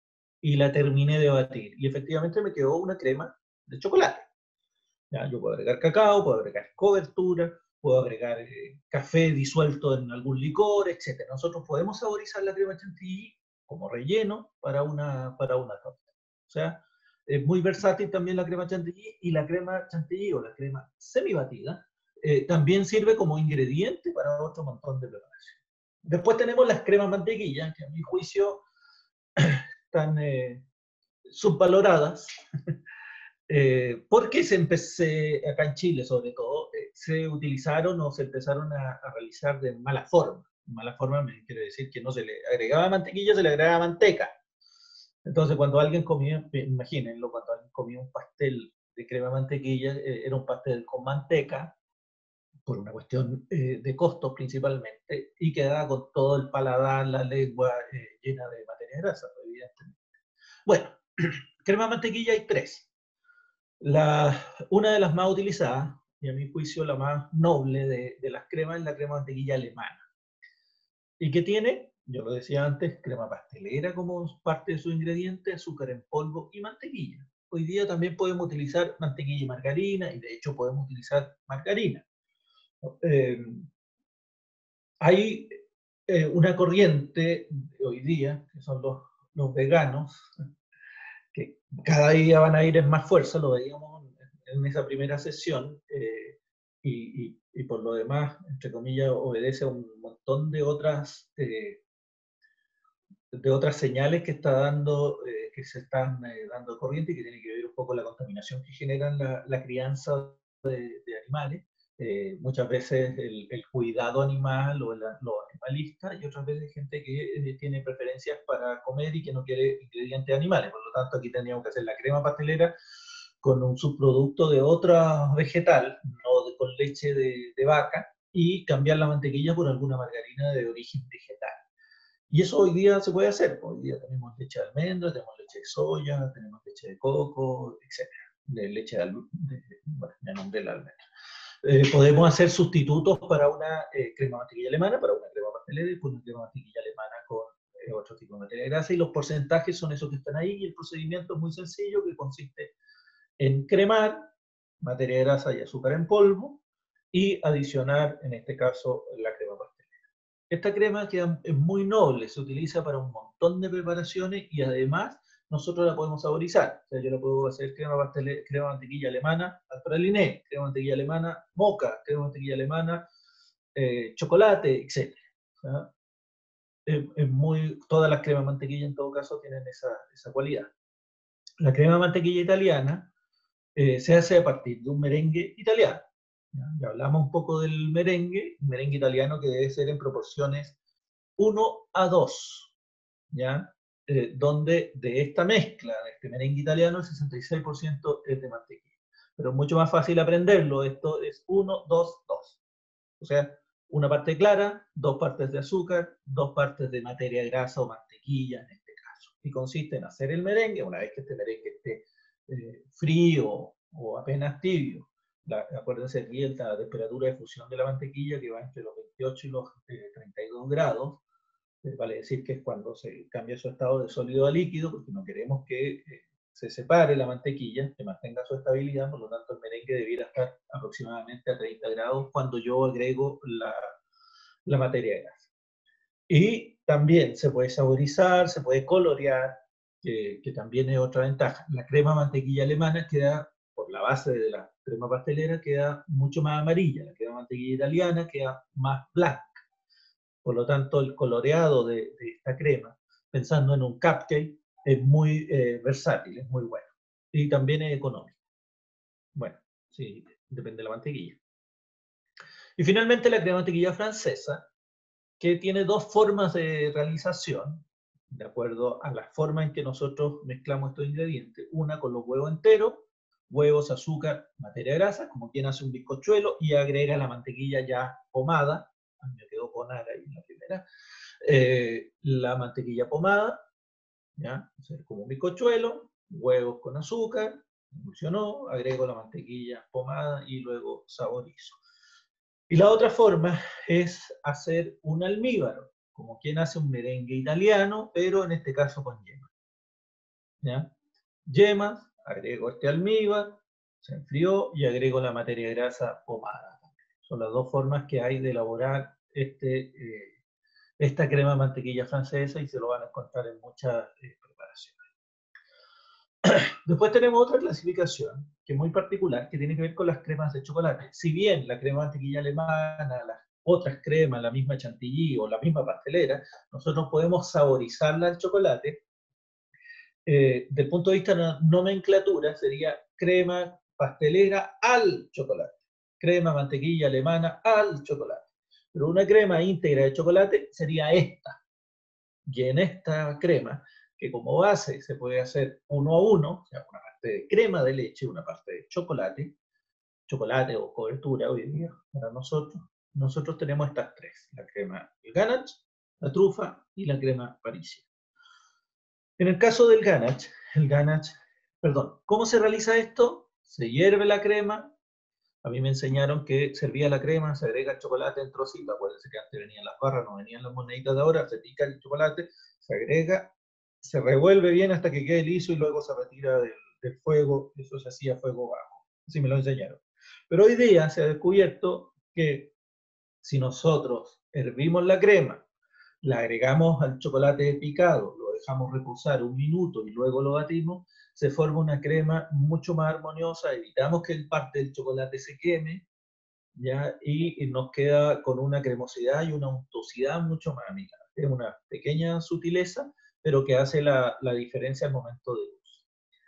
y la terminé de batir. Y efectivamente me quedó una crema de chocolate. ¿Ya? Yo puedo agregar cacao, puedo agregar cobertura, puedo agregar eh, café disuelto en algún licor, etcétera. Nosotros podemos saborizar la crema chantilly como relleno para una, para una torta. O sea, es muy versátil también la crema chantilly, y la crema chantilly o la crema semi batida eh, también sirve como ingrediente para otro montón de preparaciones. Después tenemos las cremas mantequilla, que a mi juicio están eh, subvaloradas, eh, porque se empecé, acá en Chile sobre todo, eh, se utilizaron o se empezaron a, a realizar de mala forma. Mala forma me quiere decir que no se le agregaba mantequilla, se le agregaba manteca. Entonces, cuando alguien comía, imagínenlo, cuando alguien comía un pastel de crema mantequilla, eh, era un pastel con manteca, por una cuestión eh, de costos principalmente, y quedaba con todo el paladar, la lengua eh, llena de materia grasa, evidentemente. Bueno, crema mantequilla hay tres. La, una de las más utilizadas, y a mi juicio la más noble de, de las cremas, es la crema mantequilla alemana. ¿Y qué tiene? Yo lo decía antes, crema pastelera como parte de su ingrediente, azúcar en polvo y mantequilla. Hoy día también podemos utilizar mantequilla y margarina, y de hecho podemos utilizar margarina. Eh, hay eh, una corriente hoy día, que son los, los veganos, que cada día van a ir en más fuerza, lo veíamos en esa primera sesión, eh, y, y, y por lo demás, entre comillas, obedece a un montón de otras, eh, de otras señales que, está dando, eh, que se están eh, dando corriente, y que tiene que ver un poco con la contaminación que generan la, la crianza de, de animales. Eh, muchas veces el, el cuidado animal o la, lo animalista, y otras veces gente que eh, tiene preferencias para comer y que no quiere ingredientes animales. Por lo tanto, aquí tendríamos que hacer la crema pastelera con un subproducto de otra vegetal, no de, con leche de, de vaca, y cambiar la mantequilla por alguna margarina de origen vegetal. Y eso hoy día se puede hacer. Hoy día tenemos leche de almendra, tenemos leche de soya, tenemos leche de coco, etcétera. De leche de almendra, bueno, ya nombré la almendra. Eh, podemos hacer sustitutos para una eh, crema mantequilla alemana, para una crema pastelera, y por una crema mantequilla alemana con eh, otro tipo de materia grasa, y los porcentajes son esos que están ahí, y el procedimiento es muy sencillo, que consiste en cremar materia grasa y azúcar en polvo, y adicionar, en este caso, la crema pastelera. Esta crema queda, es muy noble, se utiliza para un montón de preparaciones, y además nosotros la podemos saborizar. O sea, yo la puedo hacer crema, pastelera, crema mantequilla alemana al praliné, crema mantequilla alemana moca, crema mantequilla alemana eh, chocolate, etcétera. O sea, es, es muy, todas las cremas mantequilla en todo caso tienen esa, esa cualidad. La crema mantequilla italiana eh, se hace a partir de un merengue italiano. ¿Ya? Ya hablamos un poco del merengue, un merengue italiano que debe ser en proporciones uno a dos, ¿ya? Eh, donde de esta mezcla, de este merengue italiano, el sesenta y seis por ciento es de mantequilla. Pero es mucho más fácil aprenderlo, esto es uno, dos, dos. O sea, una parte clara, dos partes de azúcar, dos partes de materia grasa o mantequilla en este caso. Y consiste en hacer el merengue, una vez que este merengue esté eh, frío o apenas tibio. La, acuérdense aquí la temperatura de fusión de la mantequilla, que va entre los veintiocho y los eh, treinta y dos grados. Vale decir que es cuando se cambia su estado de sólido a líquido, porque no queremos que eh, se separe la mantequilla, que mantenga su estabilidad. Por lo tanto el merengue debiera estar aproximadamente a treinta grados cuando yo agrego la, la materia grasa. Y también se puede saborizar, se puede colorear, que, que también es otra ventaja. La crema mantequilla alemana queda, por la base de la crema pastelera, queda mucho más amarilla. La crema mantequilla italiana queda más blanca. Por lo tanto, el coloreado de, de esta crema, pensando en un cupcake, es muy eh, versátil, es muy bueno. Y también es económico. Bueno, sí, depende de la mantequilla. Y finalmente la crema mantequilla francesa, que tiene dos formas de realización, de acuerdo a la forma en que nosotros mezclamos estos ingredientes. Una con los huevos enteros, huevos, azúcar, materia grasa, como quien hace un bizcochuelo, y agrega la mantequilla ya pomada. A mí me quedó poner ahí en la primera. Eh, la mantequilla pomada, ¿ya? O sea, como un bizcochuelo, huevos con azúcar, emulsionó, agrego la mantequilla pomada y luego saborizo. Y la otra forma es hacer un almíbar, como quien hace un merengue italiano, pero en este caso con yema. ¿Ya? Yemas, agrego este almíbar, se enfrió, y agrego la materia grasa pomada. Son las dos formas que hay de elaborar este, eh, esta crema de mantequilla francesa, y se lo van a encontrar en muchas eh, preparaciones. Después tenemos otra clasificación, que es muy particular, que tiene que ver con las cremas de chocolate. Si bien la crema de mantequilla alemana, las otras cremas, la misma chantilly o la misma pastelera, nosotros podemos saborizarla al chocolate. Eh, del punto de vista de la nomenclatura, sería crema pastelera al chocolate, crema mantequilla alemana al chocolate. Pero una crema íntegra de chocolate sería esta. Y en esta crema, que como base se puede hacer uno a uno, o sea, una parte de crema de leche, una parte de chocolate, chocolate o cobertura hoy día para nosotros, nosotros tenemos estas tres, la crema, el ganache, la trufa y la crema parisienne. En el caso del ganache, el ganache, perdón, ¿cómo se realiza esto? Se hierve la crema. A mí me enseñaron que servía la crema, se agrega el chocolate en trocitos. Acuérdense que antes venían las barras, no venían las moneditas de ahora. Se pica el chocolate, se agrega, se revuelve bien hasta que quede liso y luego se retira del, del fuego. Eso se hacía a fuego bajo. Así me lo enseñaron. Pero hoy día se ha descubierto que si nosotros hervimos la crema, la agregamos al chocolate picado, lo dejamos reposar un minuto y luego lo batimos, se forma una crema mucho más armoniosa, evitamos que el parte del chocolate se queme, ¿ya? Y, y nos queda con una cremosidad y una untuosidad mucho más amiga. Es una pequeña sutileza, pero que hace la, la diferencia al momento de uso.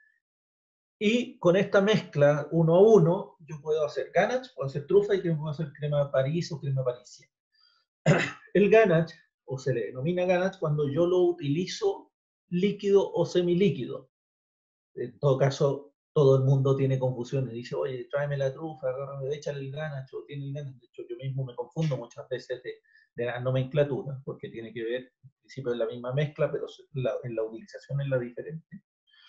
Y con esta mezcla uno a uno, yo puedo hacer ganache, puedo hacer trufa y puedo hacer crema París o crema parisienne. El ganache, o se le denomina ganache, cuando yo lo utilizo líquido o semilíquido. En todo caso, todo el mundo tiene confusión y dice, oye, tráeme la trufa, agárrame, échale el ganache, o tiene el ganache. De hecho, yo mismo me confundo muchas veces de, de la nomenclatura, porque tiene que ver, en principio es la misma mezcla, pero la, en la utilización es la diferente.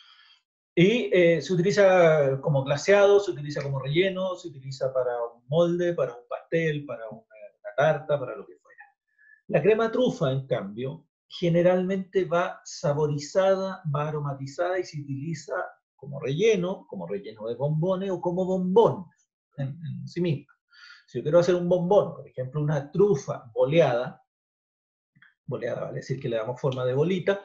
Y eh, se utiliza como glaseado, se utiliza como relleno, se utiliza para un molde, para un pastel, para una, una tarta, para lo que fuera. La crema trufa, en cambio, generalmente va saborizada, va aromatizada y se utiliza como relleno, como relleno de bombones o como bombón en, en sí misma. Si yo quiero hacer un bombón, por ejemplo, una trufa boleada, boleada vale decir que le damos forma de bolita,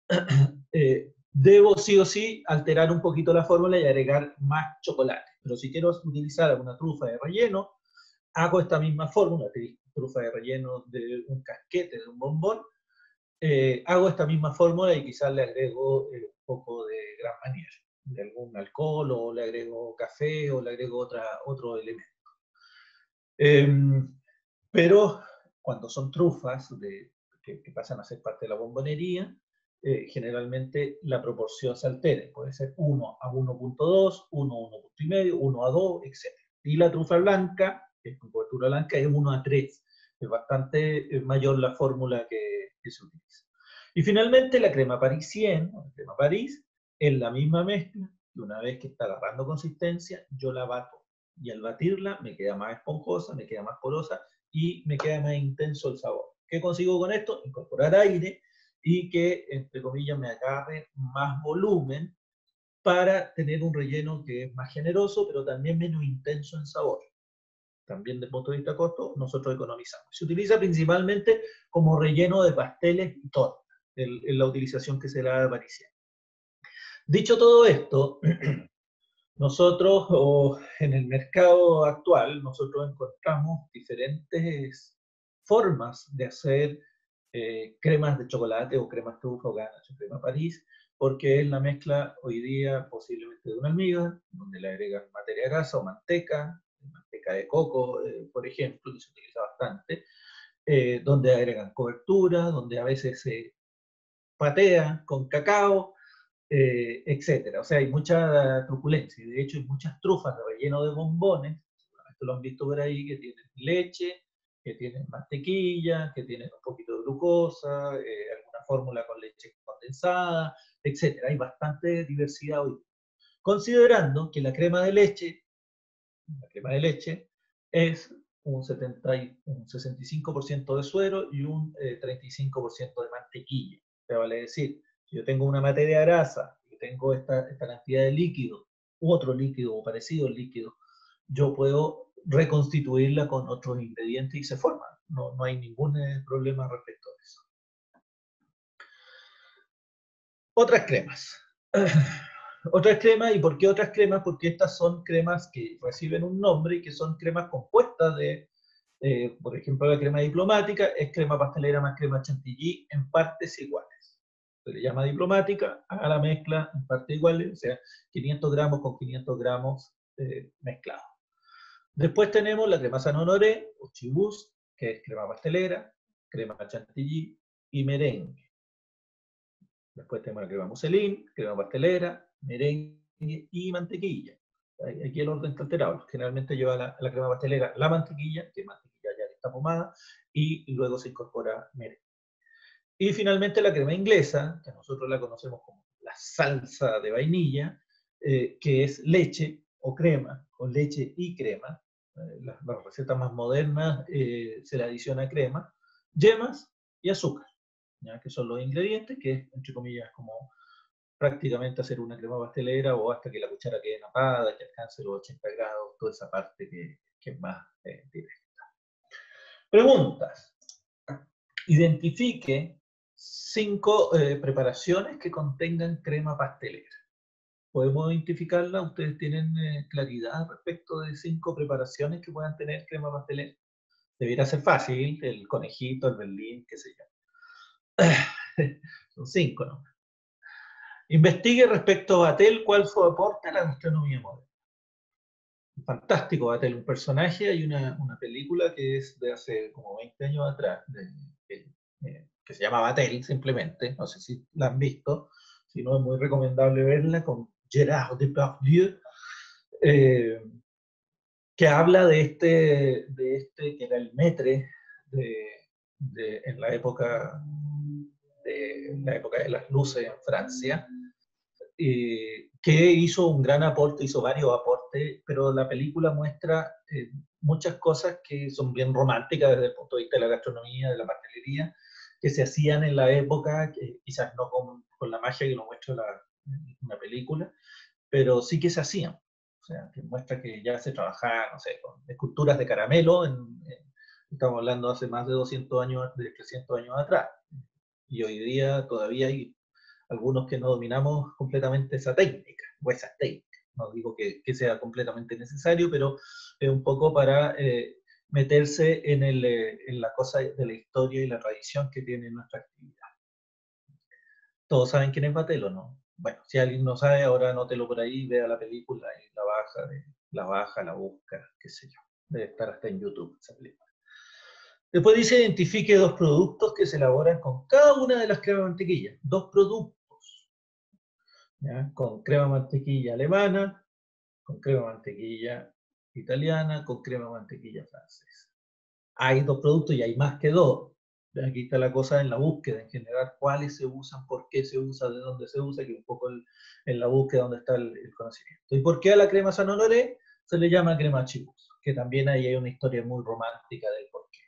eh, debo sí o sí alterar un poquito la fórmula y agregar más chocolate. Pero si quiero utilizar una trufa de relleno, hago esta misma fórmula, trufa de relleno de un casquete, de un bombón, eh, hago esta misma fórmula y quizás le agrego eh, un poco de Grand Marnier, de algún alcohol, o le agrego café, o le agrego otra, otro elemento. Eh, pero cuando son trufas de, que, que pasan a ser parte de la bombonería, eh, generalmente la proporción se altera. Puede ser uno a uno punto dos, uno a uno punto cinco, uno a dos, etcétera. Y la trufa blanca, que es con cobertura blanca, es uno a tres. Es bastante mayor la fórmula que, que se utiliza. Y finalmente la crema parisienne, o la crema París, es la misma mezcla, y una vez que está agarrando consistencia, yo la bato. Y al batirla me queda más esponjosa, me queda más porosa y me queda más intenso el sabor. ¿Qué consigo con esto? Incorporar aire y que, entre comillas, me agarre más volumen para tener un relleno que es más generoso, pero también menos intenso en sabor. También desde el punto de vista costo, nosotros economizamos. Se utiliza principalmente como relleno de pasteles y tortas, en la utilización que se le da de parisienne. Dicho todo esto, nosotros, o en el mercado actual, nosotros encontramos diferentes formas de hacer eh, cremas de chocolate o cremas trufa o ganache o crema París, porque es la mezcla hoy día posiblemente de una almíbar, donde le agregan materia grasa o manteca, manteca de coco, eh, por ejemplo, que se utiliza bastante, eh, donde agregan cobertura, donde a veces se patea con cacao, eh, etcétera. O sea, hay mucha truculencia, y de hecho hay muchas trufas de relleno de bombones, seguramente lo han visto por ahí, que tienen leche, que tienen mantequilla, que tienen un poquito de glucosa, eh, alguna fórmula con leche condensada, etcétera. Hay bastante diversidad hoy. Considerando que la crema de leche, la crema de leche es un, setenta, un sesenta y cinco por ciento de suero y un eh, treinta y cinco por ciento de mantequilla. Te vale decir, si yo tengo una materia grasa y tengo esta, esta cantidad de líquido, u otro líquido o parecido al líquido, yo puedo reconstituirla con otros ingredientes y se forma. No, no hay ningún eh, problema respecto a eso. Otras cremas. Otras cremas, ¿y por qué otras cremas? Porque estas son cremas que reciben un nombre y que son cremas compuestas de Eh, por ejemplo, la crema diplomática es crema pastelera más crema chantilly en partes iguales. Se le llama diplomática a la mezcla en partes iguales, o sea, quinientos gramos con quinientos gramos eh, mezclados. Después tenemos la crema San Honoré o chibús, que es crema pastelera, crema chantilly y merengue. Después tenemos la crema mousseline, crema pastelera, merengue y mantequilla. Aquí el orden está alterado. Generalmente lleva la, la crema pastelera la mantequilla, que es mantequilla ya que está pomada, y luego se incorpora merengue. Y finalmente la crema inglesa, que nosotros la conocemos como la salsa de vainilla, eh, que es leche o crema, o leche y crema. Eh, las, las recetas más modernas eh, se le adiciona crema, yemas y azúcar, ¿ya? Que son los ingredientes, que es, entre comillas, como prácticamente hacer una crema pastelera o hasta que la cuchara quede napada, que alcance los ochenta grados, toda esa parte que, que es más eh, directa. Preguntas. Identifique cinco eh, preparaciones que contengan crema pastelera. ¿Podemos identificarla? ¿Ustedes tienen eh, claridad respecto de cinco preparaciones que puedan tener crema pastelera? Debiera ser fácil, el conejito, el berlín, qué sé yo. Son cinco, ¿no? Investigue respecto a Vatel cuál fue su aporte a la gastronomía moderna. Fantástico Vatel, un personaje. Hay una, una película que es de hace como veinte años atrás, de, de, de, que se llama Vatel, simplemente. No sé si la han visto. Si no, es muy recomendable verla, con Gérard Depardieu, eh, que habla de este, de este que era el maître de, de, en la época de, la época de las luces en Francia, eh, que hizo un gran aporte, hizo varios aportes, pero la película muestra eh, muchas cosas que son bien románticas desde el punto de vista de la gastronomía, de la pastelería, que se hacían en la época, que quizás no con, con la magia que lo muestra la, una película, pero sí que se hacían. O sea, que muestra que ya se trabajaba, no sé, con esculturas de caramelo, en, en, estamos hablando hace más de doscientos años, de trescientos años atrás. Y hoy día todavía hay algunos que no dominamos completamente esa técnica, o esa técnica. No digo que, que sea completamente necesario, pero es un poco para eh, meterse en, el, eh, en la cosa de la historia y la tradición que tiene nuestra actividad. ¿Todos saben quién es Vatel o no? Bueno, si alguien no sabe, ahora anótelo por ahí, vea la película y la baja, la baja, la busca, qué sé yo. Debe estar hasta en YouTube esa película. Después dice, identifique dos productos que se elaboran con cada una de las cremas de mantequilla. Dos productos. ¿Ya? Con crema mantequilla alemana, con crema mantequilla italiana, con crema mantequilla francesa. Hay dos productos y hay más que dos. Aquí está la cosa en la búsqueda, en general, cuáles se usan, por qué se usa, de dónde se usa, que un poco el, en la búsqueda donde está el, el conocimiento. ¿Y por qué a la crema San Honoré se le llama crema chibús? Que también ahí hay una historia muy romántica del por qué.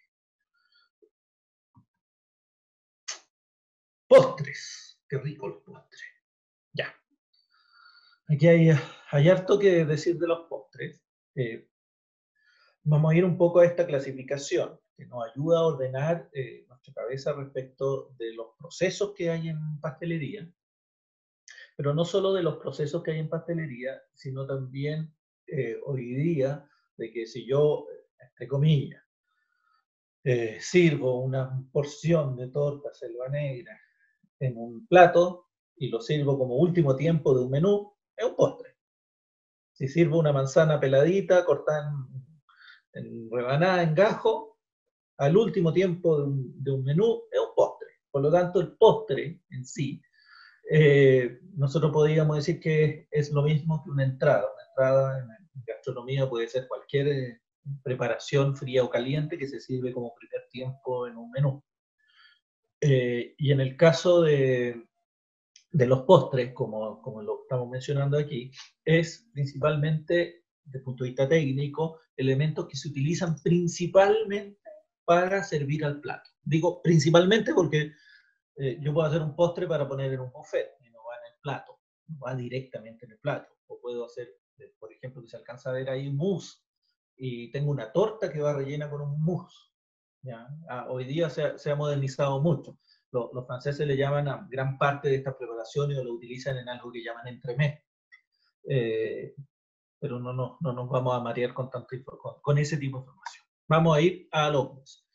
Postres. Qué rico los postres. Ya. Aquí hay, hay harto que decir de los postres. Eh, vamos a ir un poco a esta clasificación, que nos ayuda a ordenar eh, nuestra cabeza respecto de los procesos que hay en pastelería, pero no solo de los procesos que hay en pastelería, sino también eh, hoy día de que si yo, entre comillas, eh, sirvo una porción de torta selva negra en un plato y lo sirvo como último tiempo de un menú, es un postre. Si sirvo una manzana peladita, cortada en, en rebanada, en gajo, al último tiempo de un, de un menú, es un postre. Por lo tanto, el postre en sí, eh, nosotros podríamos decir que es lo mismo que una entrada. Una entrada en gastronomía puede ser cualquier eh, preparación fría o caliente que se sirve como primer tiempo en un menú. Eh, y en el caso de, de los postres, como, como lo estamos mencionando aquí, es principalmente, desde el punto de vista técnico, elementos que se utilizan principalmente para servir al plato. Digo principalmente porque eh, yo puedo hacer un postre para poner en un buffet, y no va en el plato, no va directamente en el plato. O puedo hacer, eh, por ejemplo, que se alcanza a ver ahí un mousse, y tengo una torta que va rellena con un mousse. ¿Ya? Ah, hoy día se ha, se ha modernizado mucho. Los, los franceses le llaman a gran parte de estas preparaciones o lo utilizan en algo que llaman entremés. Eh, pero no, no, no nos vamos a marear con, tanto, con, con ese tipo de información. Vamos a ir a los mousse.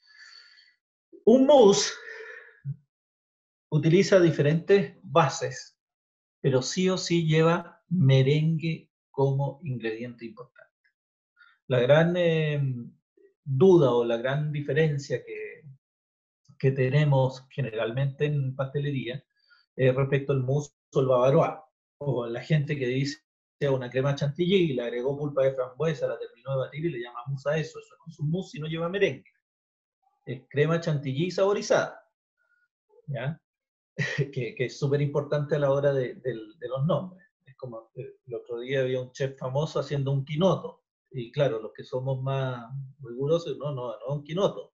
Un mousse utiliza diferentes bases, pero sí o sí lleva merengue como ingrediente importante. La gran eh, duda o la gran diferencia que, que tenemos generalmente en pastelería eh, respecto al mousse o el bavarois, o la gente que dice una crema chantilly y le agregó pulpa de frambuesa, la terminó de batir y le llama mousse a eso. Eso no es un mousse si no lleva merengue. Es crema chantilly saborizada, ¿ya? que, que es súper importante a la hora de, de, de los nombres. Es como el otro día había un chef famoso haciendo un quinoto. Y claro, los que somos más rigurosos, no, no, no un quinoto.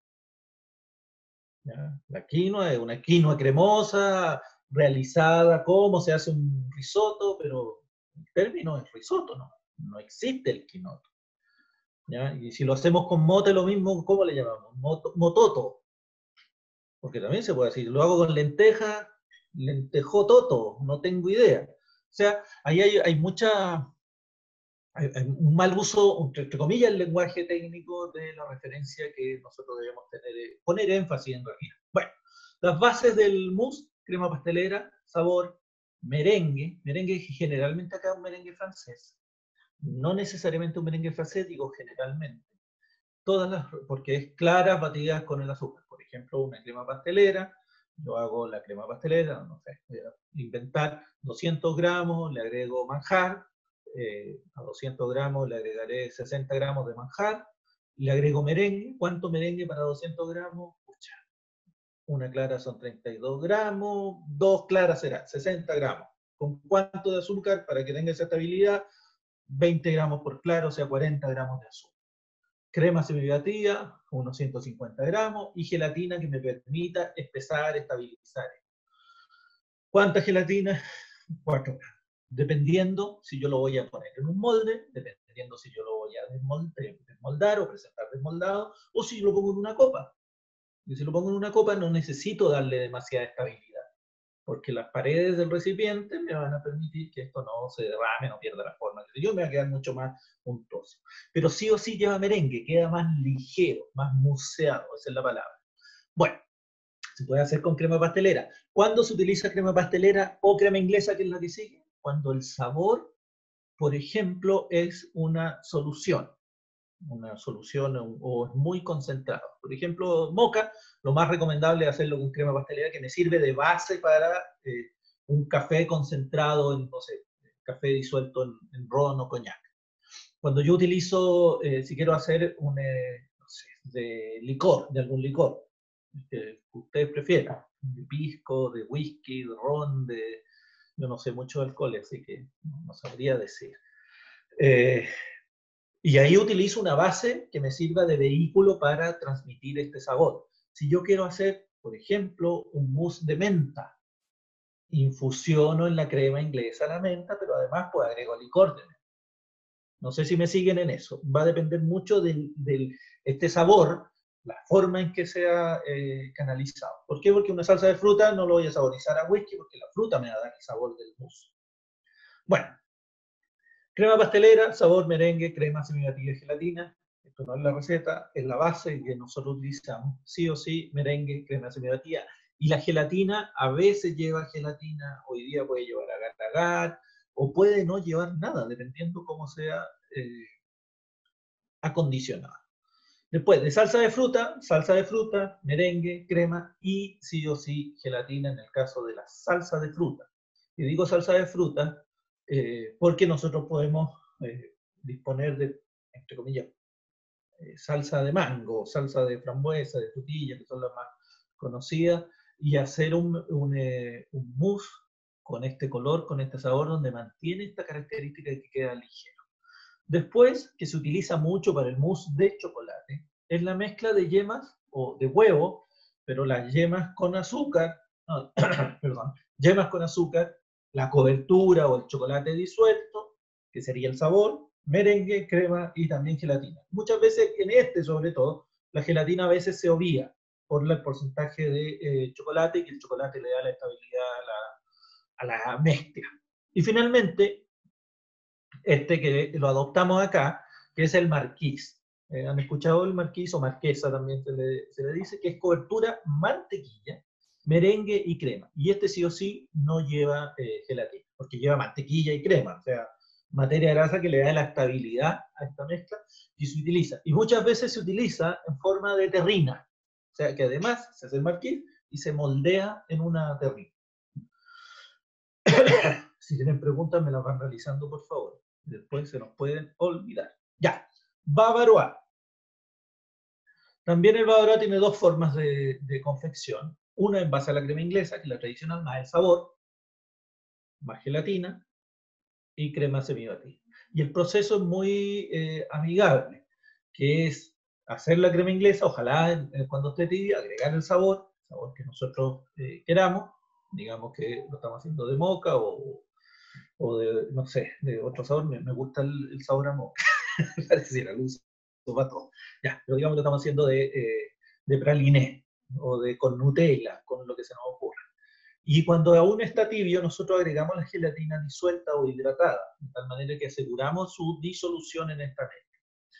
¿Ya? La quinoa es una quinoa cremosa, realizada, como se hace un risotto, pero el término es risotto, ¿no? No existe el quinoto. ¿Ya? Y si lo hacemos con mote, lo mismo, ¿cómo le llamamos? Moto, mototo. Porque también se puede decir, lo hago con lenteja, lentejototo, no tengo idea. O sea, ahí hay, hay mucha, hay, hay un mal uso, entre comillas, el lenguaje técnico de la referencia que nosotros debemos tener, poner énfasis en realidad. Bueno, las bases del mousse, crema pastelera, sabor, merengue, merengue generalmente acá es un merengue francés, no necesariamente un merengue francés, digo generalmente, todas las, porque es claras batidas con el azúcar. Por ejemplo, una crema pastelera, yo hago la crema pastelera, no sé, voy a inventar doscientos gramos, le agrego manjar, eh, a doscientos gramos le agregaré sesenta gramos de manjar, le agrego merengue. ¿Cuánto merengue para doscientos gramos? Pucha, una clara son treinta y dos gramos, dos claras serán sesenta gramos. ¿Con cuánto de azúcar? Para que tenga esa estabilidad, veinte gramos por clara, o sea, cuarenta gramos de azúcar. Crema semibatida, unos ciento cincuenta gramos, y gelatina que me permita espesar, estabilizar. ¿Cuánta gelatina? cuatro gramos. Dependiendo si yo lo voy a poner en un molde, dependiendo si yo lo voy a desmoldar, desmoldar o presentar desmoldado, o si lo pongo en una copa. Y si lo pongo en una copa no necesito darle demasiada estabilidad, porque las paredes del recipiente me van a permitir que esto no se derrame, no pierda la forma. Yo me va a quedar mucho más untuoso. Pero sí o sí lleva merengue, queda más ligero, más museado, esa es la palabra. Bueno, se puede hacer con crema pastelera. ¿Cuándo se utiliza crema pastelera o crema inglesa, que es la que sigue? Cuando el sabor, por ejemplo, es una solución. Una solución o es muy concentrado. Por ejemplo, moca, lo más recomendable es hacerlo con crema pastelera, que me sirve de base para eh, un café concentrado en, no sé, café disuelto en, en ron o coñac. Cuando yo utilizo, eh, si quiero hacer un, eh, no sé, de licor, de algún licor, que ustedes prefieran, de pisco, de whisky, de ron, de, yo no sé mucho de alcohol, así que no sabría decir. Eh, Y ahí utilizo una base que me sirva de vehículo para transmitir este sabor. Si yo quiero hacer, por ejemplo, un mousse de menta, infusiono en la crema inglesa la menta, pero además pues agrego licor de menta. No sé si me siguen en eso. Va a depender mucho de este sabor, la forma en que sea eh, canalizado. ¿Por qué? Porque una salsa de fruta no lo voy a saborizar a whisky, porque la fruta me va a dar el sabor del mousse. Bueno. Crema pastelera, sabor merengue, crema semibatida y gelatina. Esto no es la receta, es la base que nosotros utilizamos. Sí o sí, merengue, crema semibatida. Y la gelatina a veces lleva gelatina, hoy día puede llevar agar-agar, o puede no llevar nada, dependiendo cómo sea eh, acondicionada. Después de salsa de fruta, salsa de fruta, merengue, crema y sí o sí gelatina en el caso de la salsa de fruta. Y digo salsa de fruta eh, porque nosotros podemos eh, disponer de, entre comillas, eh, salsa de mango, salsa de frambuesa, de frutilla, que son las más conocidas, y hacer un, un, eh, un mousse con este color, con este sabor, donde mantiene esta característica de que queda ligero. Después, que se utiliza mucho para el mousse de chocolate, es la mezcla de yemas o de huevo, pero las yemas con azúcar, no, perdón, yemas con azúcar, la cobertura o el chocolate disuelto, que sería el sabor, merengue, crema y también gelatina. Muchas veces, en este sobre todo, la gelatina a veces se obvia por el porcentaje de eh, chocolate, y el chocolate le da la estabilidad a la, a la mezcla. Y finalmente, este que lo adoptamos acá, que es el marquís. Eh, ¿Han escuchado el marquís o marquesa también se le, se le dice? Que es cobertura, mantequilla, merengue y crema. Y este sí o sí no lleva eh, gelatina, porque lleva mantequilla y crema, o sea, materia grasa que le da la estabilidad a esta mezcla y se utiliza. Y muchas veces se utiliza en forma de terrina, o sea que además se hace el marquís y se moldea en una terrina. Si tienen preguntas me las van realizando, por favor. Después se nos pueden olvidar. Ya, Bavarois. También el Bavarois tiene dos formas de, de confección. Una en base a la crema inglesa, que es la tradicional, más el sabor, más gelatina, y crema semibatida. Y el proceso es muy eh, amigable, que es hacer la crema inglesa, ojalá eh, cuando esté tibia, agregar el sabor, el sabor que nosotros eh, queramos, digamos que lo estamos haciendo de moca o, o de, no sé, de otro sabor, me, me gusta el, el sabor a moca, pareciera luz, para todo. Ya, pero digamos que lo estamos haciendo de, eh, de praliné, o de con Nutella, con lo que se nos ocurra. Y cuando aún está tibio, nosotros agregamos la gelatina disuelta o hidratada, de tal manera que aseguramos su disolución en esta mezcla.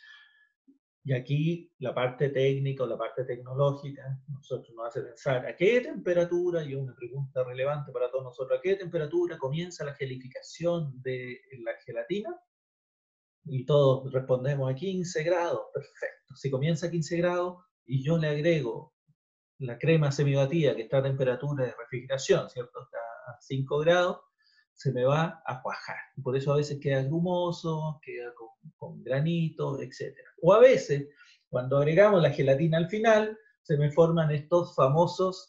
Y aquí la parte técnica o la parte tecnológica, nosotros nos hace pensar a qué temperatura, y una pregunta relevante para todos nosotros, a qué temperatura comienza la gelificación de la gelatina. Y todos respondemos a quince grados, perfecto. Si comienza a quince grados y yo le agrego la crema semibatida que está a temperatura de refrigeración, ¿cierto? Está a cinco grados, se me va a cuajar. Y por eso a veces queda grumoso, queda con, con granitos, etcétera. O a veces, cuando agregamos la gelatina al final, se me forman estos famosos...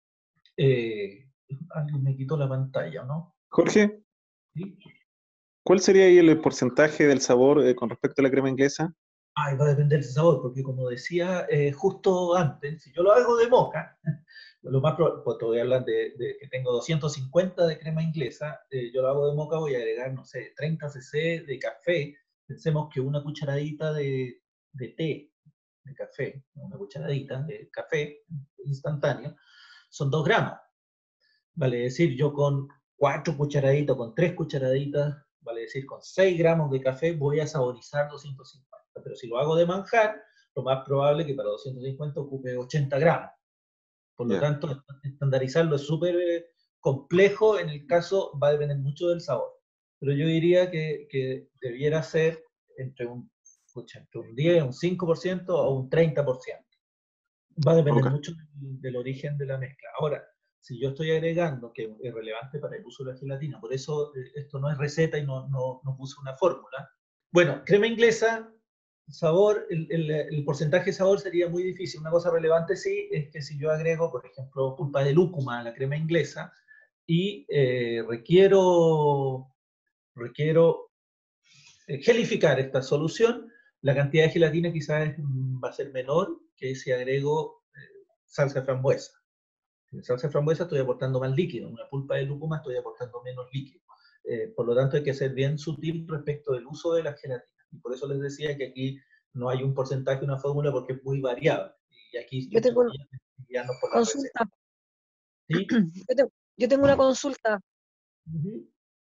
Eh, alguien me quitó la pantalla, ¿no? Jorge, ¿Sí? ¿cuál sería ahí el porcentaje del sabor eh, con respecto a la crema inglesa? Ay, va a depender del sabor, porque como decía eh, justo antes, si yo lo hago de moca, lo más probable, pues te voy a hablar de, de que tengo doscientos cincuenta de crema inglesa, eh, yo lo hago de moca, voy a agregar, no sé, treinta centilitros de café. Pensemos que una cucharadita de, de té, de café, una cucharadita de café instantáneo, son dos gramos. Vale decir, yo con cuatro cucharaditas, con tres cucharaditas, vale decir, con seis gramos de café voy a saborizar doscientos cincuenta. Pero si lo hago de manjar, lo más probable es que para doscientos cincuenta ocupe ochenta gramos. Por lo Ya. tanto, estandarizarlo es súper eh, complejo, en el caso va a depender mucho del sabor. Pero yo diría que, que debiera ser entre un, escucha, entre un diez, un cinco por ciento o un treinta por ciento. Va a depender Ok. mucho del, del origen de la mezcla. Ahora, si yo estoy agregando, que es relevante para el uso de la gelatina, por eso eh, esto no es receta y no, no, no puse una fórmula. Bueno, crema inglesa, sabor, el, el, el porcentaje de sabor sería muy difícil. Una cosa relevante sí es que si yo agrego, por ejemplo, pulpa de lúcuma a la crema inglesa y eh, requiero, requiero eh, gelificar esta solución, la cantidad de gelatina quizás mm, va a ser menor que si agrego eh, salsa de frambuesa. En salsa de frambuesa estoy aportando más líquido, en una pulpa de lúcuma estoy aportando menos líquido. Eh, por lo tanto, hay que ser bien sutil respecto del uso de la gelatina. Y por eso les decía que aquí no hay un porcentaje, una fórmula, porque es muy variable. Y aquí Yo tengo una guiarnos por la receta. consulta. ¿Sí? Yo, te- yo tengo una consulta. Uh-huh.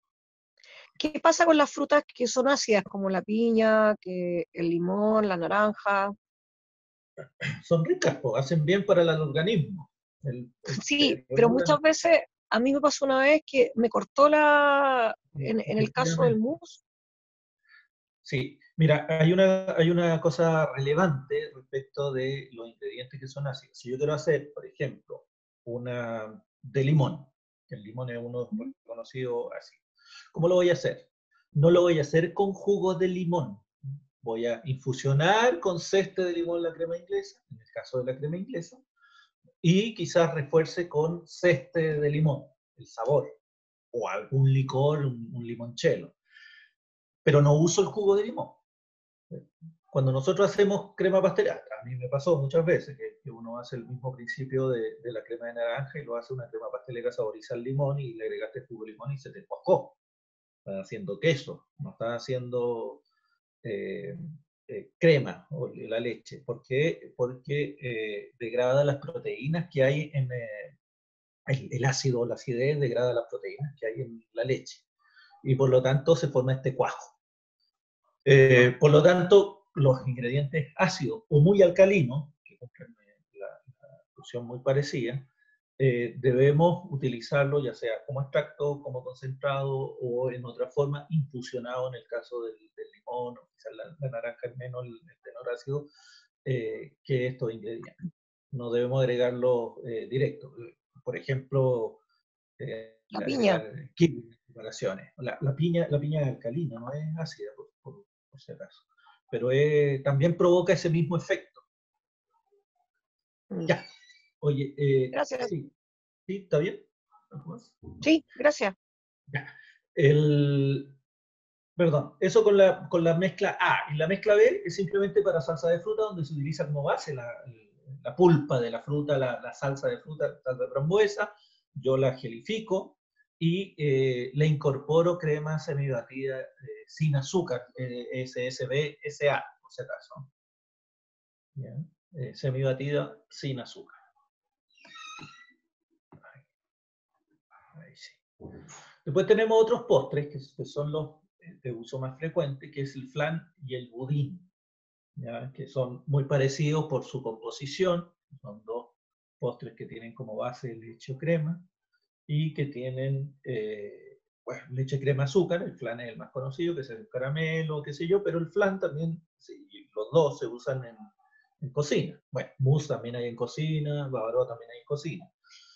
¿Qué pasa con las frutas que son ácidas, como la piña, que el limón, la naranja? Son ricas, po, hacen bien para el organismo. El, el Sí, cerebro, pero muchas veces, a mí me pasó una vez que me cortó la, en, en el caso del mousse. Sí, mira, hay una, hay una cosa relevante respecto de los ingredientes que son ácidos. Si yo quiero hacer, por ejemplo, una de limón, que el limón es uno conocido así, ¿cómo lo voy a hacer? No lo voy a hacer con jugo de limón. Voy a infusionar con ceste de limón la crema inglesa, en el caso de la crema inglesa, y quizás refuerce con ceste de limón, el sabor, o algún licor, un, un limoncello. Pero no uso el jugo de limón. Cuando nosotros hacemos crema pastelera, a mí me pasó muchas veces que, que uno hace el mismo principio de, de la crema de naranja y lo hace una crema pastelera, saboriza el limón y le agregaste jugo de limón y se te cuajó. Estás haciendo queso, no estás haciendo eh, eh, crema o la leche. ¿Por qué? Porque eh, degrada las proteínas que hay en eh, el, el ácido o la acidez, degrada las proteínas que hay en la leche. Y por lo tanto se forma este cuajo. Eh, por lo tanto, los ingredientes ácidos o muy alcalinos, que cumplen la, la función muy parecida, eh, debemos utilizarlo ya sea como extracto, como concentrado o en otra forma infusionado en el caso del, del limón o quizás la, la naranja es menos el, el tenor ácido eh, que estos ingredientes. No debemos agregarlo eh, directo. Por ejemplo, eh, la piña. Kiwi, preparaciones. La, la, piña, la piña es alcalina, no es ácida, por, por, por si acaso. Pero es, también provoca ese mismo efecto. Ya. Oye, eh, gracias. Sí, ¿sí? ¿Está bien? Sí, gracias. Ya. El, perdón, eso con la, con la mezcla A. Y la mezcla B es simplemente para salsa de fruta, donde se utiliza como base la, la pulpa de la fruta, la, la salsa de fruta, salsa de frambuesa. Yo la gelifico y eh, le incorporo crema semibatida eh, sin azúcar, eh, S S B S A, por si acaso. Bien. Eh, semibatida sin azúcar. Ahí. Ahí sí. Después tenemos otros postres que, que son los de uso más frecuente, que es el flan y el budín, ¿ya? Que son muy parecidos por su composición. Son dos postres que tienen como base leche o crema y que tienen eh, bueno, leche, crema, azúcar. El flan es el más conocido, que es el caramelo, qué sé yo, pero el flan también, sí, los dos se usan en, en cocina. Bueno, mousse también hay en cocina, bavaroa también hay en cocina.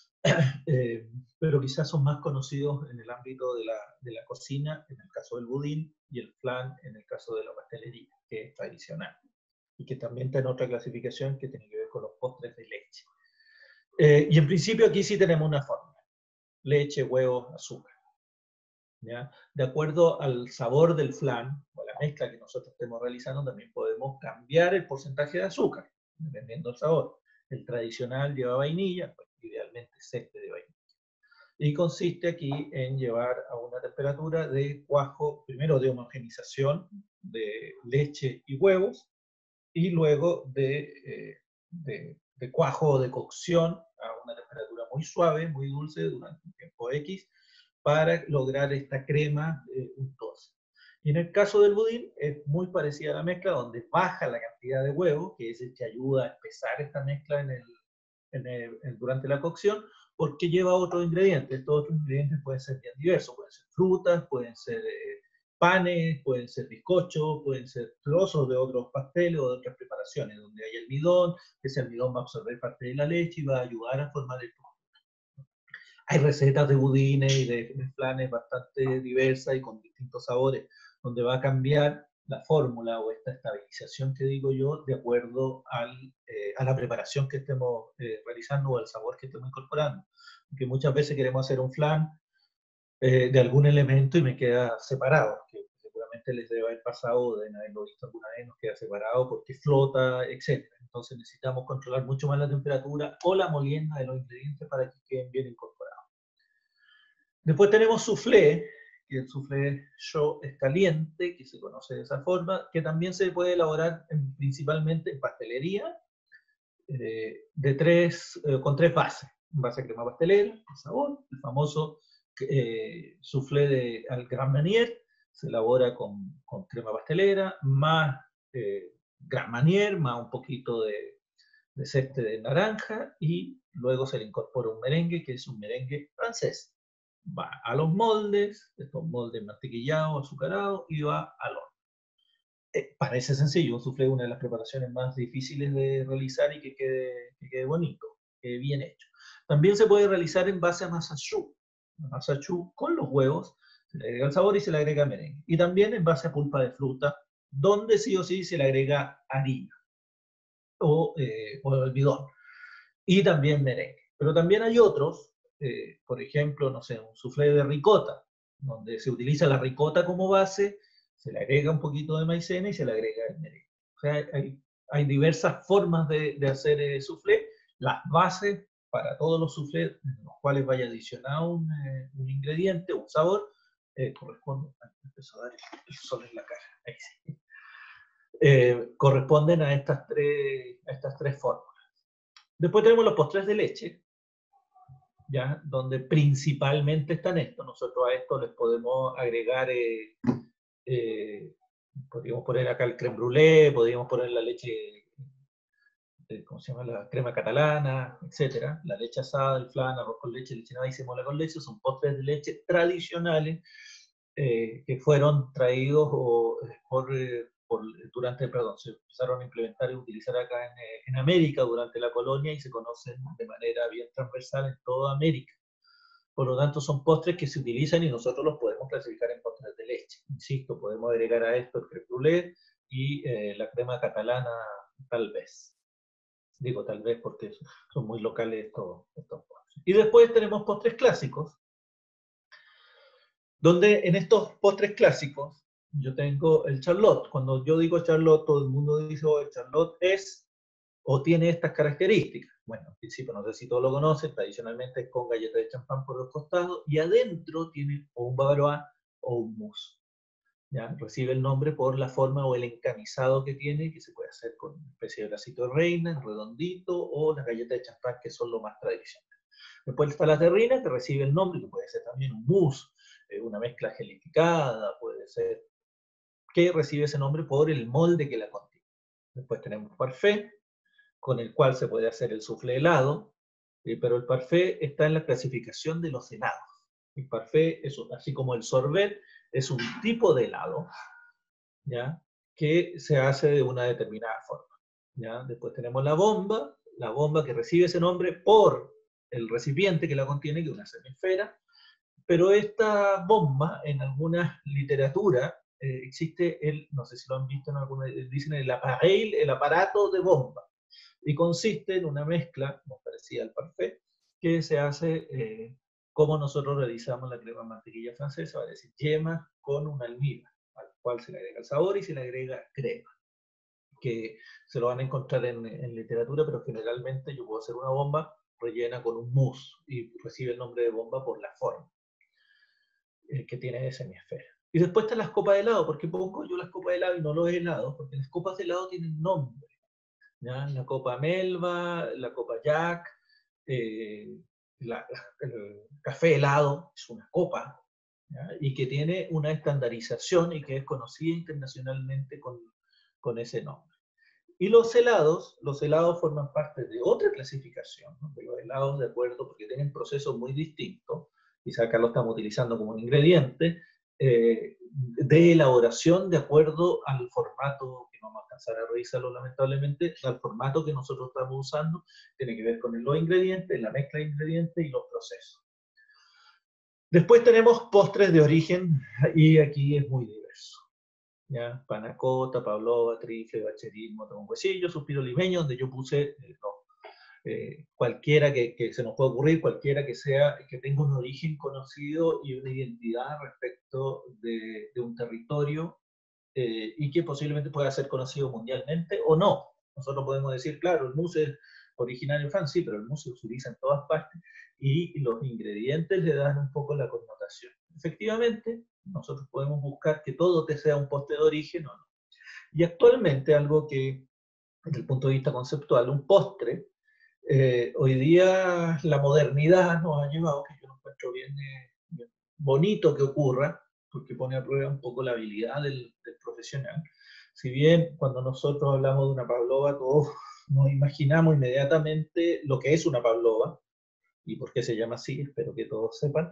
Eh, pero quizás son más conocidos en el ámbito de la, de la cocina, en el caso del budín, y el flan en el caso de la pastelería, que es tradicional, y que también está en otra clasificación que tiene que ver con los postres de leche. Eh, y en principio aquí sí tenemos una fórmula: leche, huevos, azúcar. ¿Ya? De acuerdo al sabor del flan, o la mezcla que nosotros estemos realizando, también podemos cambiar el porcentaje de azúcar, dependiendo del sabor. El tradicional lleva vainilla, pues idealmente sete de vainilla. Y consiste aquí en llevar a una temperatura de cuajo, primero de homogenización de leche y huevos, y luego de, eh, de, de cuajo o de cocción a una temperatura muy suave, muy dulce, durante un tiempo X, para lograr esta crema eh, untuosa. Y en el caso del budín es muy parecida a la mezcla, donde baja la cantidad de huevo, que es el que ayuda a espesar esta mezcla en el, en el, en, durante la cocción, porque lleva otros ingredientes. Estos otros ingredientes pueden ser bien diversos, pueden ser frutas, pueden ser eh, panes, pueden ser bizcochos, pueden ser trozos de otros pasteles o de otras preparaciones, donde hay almidón, que ese almidón va a absorber parte de la leche y va a ayudar a formar el producto. Hay recetas de budines y de, de flanes bastante diversas y con distintos sabores, donde va a cambiar la fórmula o esta estabilización que digo yo de acuerdo al, eh, a la preparación que estemos eh, realizando o al sabor que estemos incorporando. Porque muchas veces queremos hacer un flan eh, de algún elemento y me queda separado, que seguramente les debe haber pasado, deben haberlo visto alguna vez, nos queda separado porque flota, etcétera. Entonces necesitamos controlar mucho más la temperatura o la molienda de los ingredientes para que queden bien incorporados. Después tenemos soufflé, que el soufflé chaud es caliente, que se conoce de esa forma, que también se puede elaborar en, principalmente en pastelería, eh, de tres, eh, con tres bases. Base de crema pastelera, el sabor, el famoso eh, soufflé de al Grand Marnier, se elabora con, con crema pastelera, más eh, Grand Marnier, más un poquito de, de zeste de naranja, y luego se le incorpora un merengue, que es un merengue francés. Va a los moldes, estos moldes mantequillados, azucarados, y va al horno. Eh, parece sencillo, un soufflé es una de las preparaciones más difíciles de realizar y que quede, que quede bonito, que quede bien hecho. También se puede realizar en base a masa choux, masa choux con los huevos, se le agrega el sabor y se le agrega merengue. Y también en base a pulpa de fruta, donde sí o sí se le agrega harina o, eh, o almidón. Y también merengue. Pero también hay otros, eh, por ejemplo, no sé, un soufflé de ricota, donde se utiliza la ricota como base, se le agrega un poquito de maicena y se le agrega el merengue. O sea, hay, hay diversas formas de, de hacer eh, soufflé. Las bases para todos los soufflés en los cuales vaya adicionado un, eh, un ingrediente, un sabor, eh, corresponden, empezó a dar el sol en la cara, ahí sí. Eh, corresponden a estas tres, a estas tres formas. Después tenemos los postres de leche, ¿ya? Donde principalmente están estos. Nosotros a esto les podemos agregar eh, eh, Podríamos poner acá el crème brûlée, podríamos poner la leche, ¿cómo se llama? La crema catalana, etcétera. La leche asada, el flan, arroz con leche, leche nada y semola con leche, son postres de leche tradicionales eh, que fueron traídos o, por, eh, por, durante, perdón, se empezaron a implementar y utilizar acá en, en América durante la colonia y se conocen de manera bien transversal en toda América. Por lo tanto, son postres que se utilizan y nosotros los podemos clasificar en postres de leche. Insisto, podemos agregar a esto el crème brûlée y eh, la crema catalana tal vez. Digo tal vez porque son muy locales estos, estos postres. Y después tenemos postres clásicos, donde en estos postres clásicos yo tengo el charlotte. Cuando yo digo charlotte, todo el mundo dice, oh, el charlotte es o tiene estas características. Bueno, al principio no sé si todos lo conocen, tradicionalmente es con galletas de champán por los costados, y adentro tiene o un bavarois o un mousse. ¿Ya? Recibe el nombre por la forma o el encamisado que tiene, que se puede hacer con una especie de bracito de reina, redondito, o las galletas de champán, que son lo más tradicional. Después está la terrina, que recibe el nombre, que puede ser también un mousse, eh, una mezcla gelificada, puede ser, que recibe ese nombre por el molde que la contiene. Después tenemos parfait, con el cual se puede hacer el soufflé helado, eh, pero el parfait está en la clasificación de los helados. El parfait, es, así como el sorbet, es un tipo de helado, ¿ya? Que se hace de una determinada forma. ¿Ya? Después tenemos la bomba, la bomba que recibe ese nombre por el recipiente que la contiene, que es una semisfera, pero esta bomba, en alguna literatura, eh, existe el, no sé si lo han visto en alguna, dicen el appareil, el aparato de bomba, y consiste en una mezcla, como parecía al parfait, que se hace eh, como nosotros realizamos la crema mantequilla francesa, es decir, yema con un almíbar, al cual se le agrega el sabor y se le agrega crema, que se lo van a encontrar en, en literatura, pero generalmente yo puedo hacer una bomba rellena con un mousse, y recibe el nombre de bomba por la forma eh, que tiene de semisfera. Y después están las copas de helado. ¿Por qué pongo yo las copas de helado y no los helados? Porque las copas de helado tienen nombre. ¿Ya? La copa Melba, la copa Jack, eh, la, la, el café helado es una copa, ¿ya? Y que tiene una estandarización y que es conocida internacionalmente con, con ese nombre. Y los helados, los helados forman parte de otra clasificación, ¿no? De los helados, de acuerdo, porque tienen procesos muy distintos, quizá acá lo estamos utilizando como un ingrediente, eh, de elaboración de acuerdo al formato, que no vamos a alcanzar a revisarlo lamentablemente, al formato que nosotros estamos usando, tiene que ver con los ingredientes, la mezcla de ingredientes y los procesos. Después tenemos postres de origen, y aquí es muy diverso. ¿Ya? Panacota, pavlova, trifle, bacherín, mote con huesillo, suspiro limeño, donde yo puse eh, no, eh, cualquiera que, que se nos pueda ocurrir, cualquiera que sea, que tenga un origen conocido y una identidad respecto de, de un territorio eh, y que posiblemente pueda ser conocido mundialmente o no. Nosotros podemos decir, claro, el mousse es originario en Francia, sí, pero el mousse se utiliza en todas partes y los ingredientes le dan un poco la connotación. Efectivamente, nosotros podemos buscar que todo te sea un postre de origen o no. Y actualmente algo que, desde el punto de vista conceptual, un postre, eh, hoy día la modernidad nos ha llevado, que yo lo encuentro bien, eh, bien bonito que ocurra, porque pone a prueba un poco la habilidad del, del profesional. Si bien cuando nosotros hablamos de una pavlova, todos nos imaginamos inmediatamente lo que es una pavlova, y por qué se llama así, espero que todos sepan.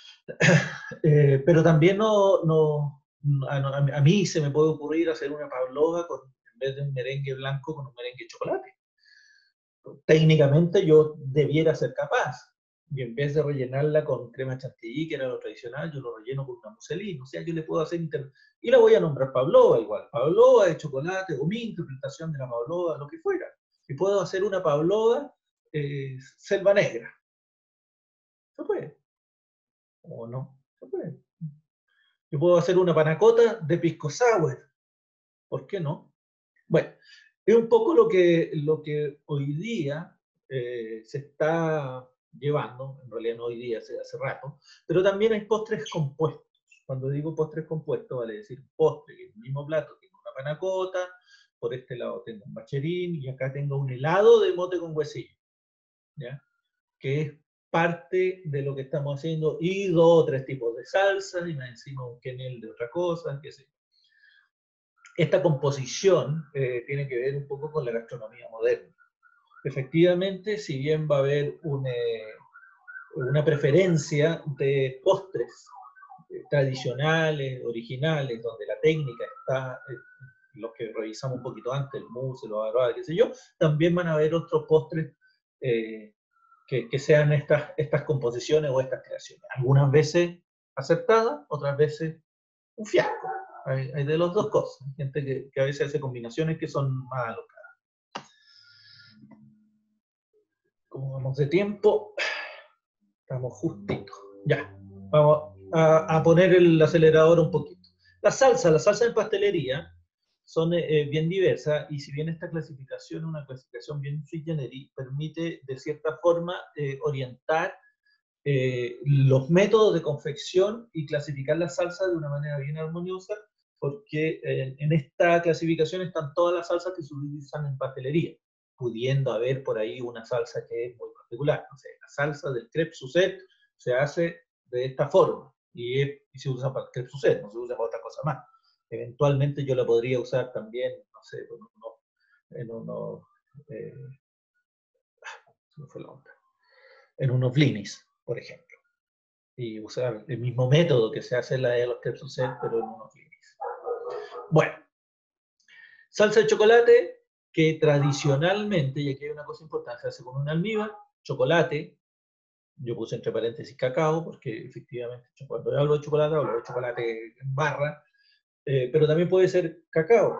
Eh, pero también no, no, a, a, mí se me puede ocurrir hacer una pavlova con, en vez de un merengue blanco con un merengue de chocolate. Técnicamente yo debiera ser capaz, y en vez de rellenarla con crema chantilly, que era lo tradicional, yo lo relleno con una muselina. O sea, yo le puedo hacer inter... y la voy a nombrar pavlova igual, pavlova de chocolate, o mi interpretación de la pavlova, lo que fuera. Y puedo hacer una pavlova eh, selva negra. ¿Se puede? ¿O no? Se puede. Yo puedo hacer una panacota de pisco sour. ¿Por qué no? Bueno, es un poco lo que, lo que hoy día eh, se está llevando, en realidad no hoy día, hace, hace rato, pero también hay postres compuestos. Cuando digo postres compuestos, vale decir postre, que es el mismo plato, tengo una panacota, por este lado tengo un bacherín, y acá tengo un helado de mote con huesillo, ¿ya? Que es parte de lo que estamos haciendo, y dos o tres tipos de salsas, y más encima un quenel de otra cosa, qué sé yo. esta composición eh, tiene que ver un poco con la gastronomía moderna. Efectivamente, si bien va a haber un, eh, una preferencia de postres eh, tradicionales, originales, donde la técnica está, eh, los que revisamos un poquito antes, el mousse, los aromas, qué sé yo, también van a haber otros postres eh, que, que sean estas, estas composiciones o estas creaciones. Algunas veces aceptadas, otras veces un fiasco. Hay, hay de las dos cosas. Hay gente que, que a veces hace combinaciones que son más alocadas. Como vamos de tiempo, estamos justitos. Ya, vamos a, a poner el acelerador un poquito. La salsa, la salsa en pastelería son eh, bien diversas, y si bien esta clasificación es una clasificación bien sui generis, permite de cierta forma eh, orientar eh, los métodos de confección y clasificar la salsa de una manera bien armoniosa, porque eh, en esta clasificación están todas las salsas que se utilizan en pastelería, pudiendo haber por ahí una salsa que es muy particular. O sea, la salsa del crêpe Suzette se hace de esta forma, y, es, y se usa para el crêpe Suzette, no se usa para otra cosa más. Eventualmente yo la podría usar también, no sé, en unos, en unos, eh, ¿cómo fue la onda? En unos blinis, por ejemplo, y usar el mismo método que se hace en la de los crêpes Suzette, pero en unos blinis. Bueno, salsa de chocolate, que tradicionalmente, y aquí hay una cosa importante, se hace con un almíbar, chocolate, yo puse entre paréntesis cacao, porque efectivamente cuando yo hablo de chocolate, hablo de chocolate en barra, eh, pero también puede ser cacao,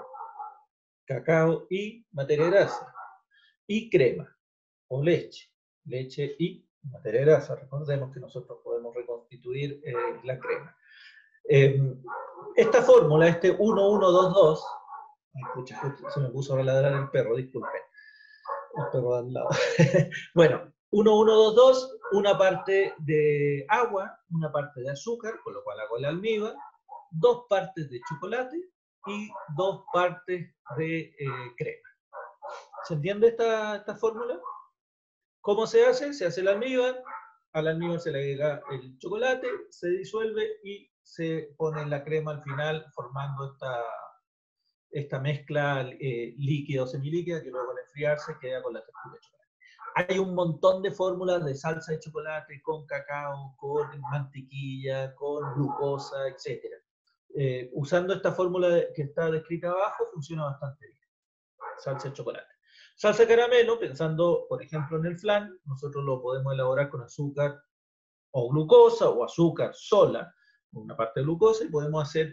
cacao y materia grasa, y crema, o leche, leche y materia grasa. Recordemos que nosotros podemos reconstituir eh, la crema. Eh, esta fórmula, este uno uno dos dos, ay, pucha, se me puso a ladrar el perro, disculpen, el perro de al lado. Bueno, uno uno dos dos, una parte de agua, una parte de azúcar, con lo cual hago el almíbar, dos partes de chocolate y dos partes de eh, crema. ¿Se entiende esta, esta fórmula? ¿Cómo se hace? Se hace el almíbar, al almíbar se le agrega el chocolate, se disuelve y se pone la crema al final, formando esta, esta mezcla eh, líquida o semilíquida, que luego al enfriarse queda con la textura de chocolate. Hay un montón de fórmulas de salsa de chocolate con cacao, con mantequilla, con glucosa, etcétera. Eh, usando esta fórmula que está descrita abajo, funciona bastante bien. Salsa de chocolate. Salsa de caramelo, pensando, por ejemplo, en el flan, nosotros lo podemos elaborar con azúcar o glucosa, o azúcar sola, una parte de glucosa, y podemos hacer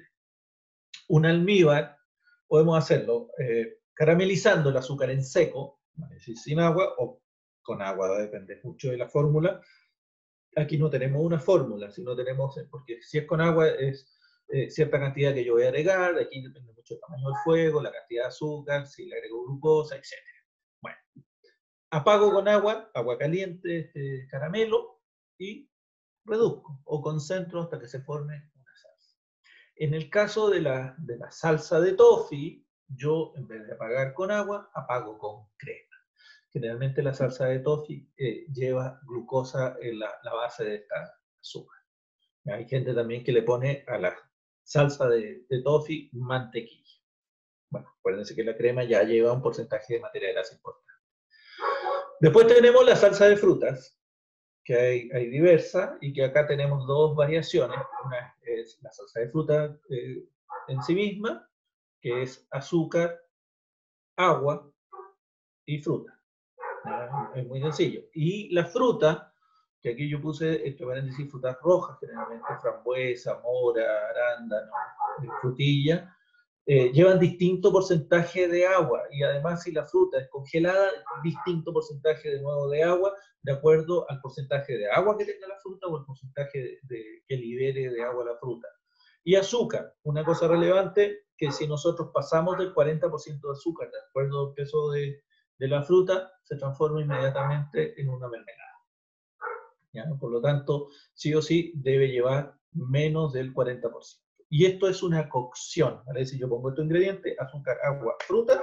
un almíbar, podemos hacerlo eh, caramelizando el azúcar en seco, es decir, sin agua, o con agua, depende mucho de la fórmula. Aquí no tenemos una fórmula, sino tenemos, porque si es con agua es eh, cierta cantidad que yo voy a agregar, aquí depende mucho del tamaño del fuego, la cantidad de azúcar, si le agrego glucosa, etcétera. Bueno, apago con agua, agua caliente, este caramelo, y reduzco o concentro hasta que se forme una salsa. En el caso de la, de la salsa de toffee, yo en vez de apagar con agua, apago con crema. Generalmente la salsa de toffee eh, lleva glucosa en la, la base de esta azúcar. Hay gente también que le pone a la salsa de, de toffee mantequilla. Bueno, acuérdense que la crema ya lleva un porcentaje de materia grasa importante. Después tenemos la salsa de frutas, que hay, hay diversa, y que acá tenemos dos variaciones. Una es la salsa de fruta eh, en sí misma, que es azúcar, agua y fruta. Es muy sencillo. Y la fruta, que aquí yo puse entre paréntesis frutas rojas, generalmente frambuesa, mora, arándano, frutilla, eh, llevan distinto porcentaje de agua, y además si la fruta es congelada, distinto porcentaje de nuevo de agua, de acuerdo al porcentaje de agua que tenga la fruta o el porcentaje de, de, que libere de agua la fruta. Y azúcar, una cosa relevante, que si nosotros pasamos del cuarenta por ciento de azúcar, de acuerdo al peso de, de la fruta, se transforma inmediatamente en una mermelada. ¿Ya? Por lo tanto, sí o sí debe llevar menos del cuarenta por ciento. Y esto es una cocción, ¿vale? Si yo pongo estos ingredientes, azúcar, agua, fruta,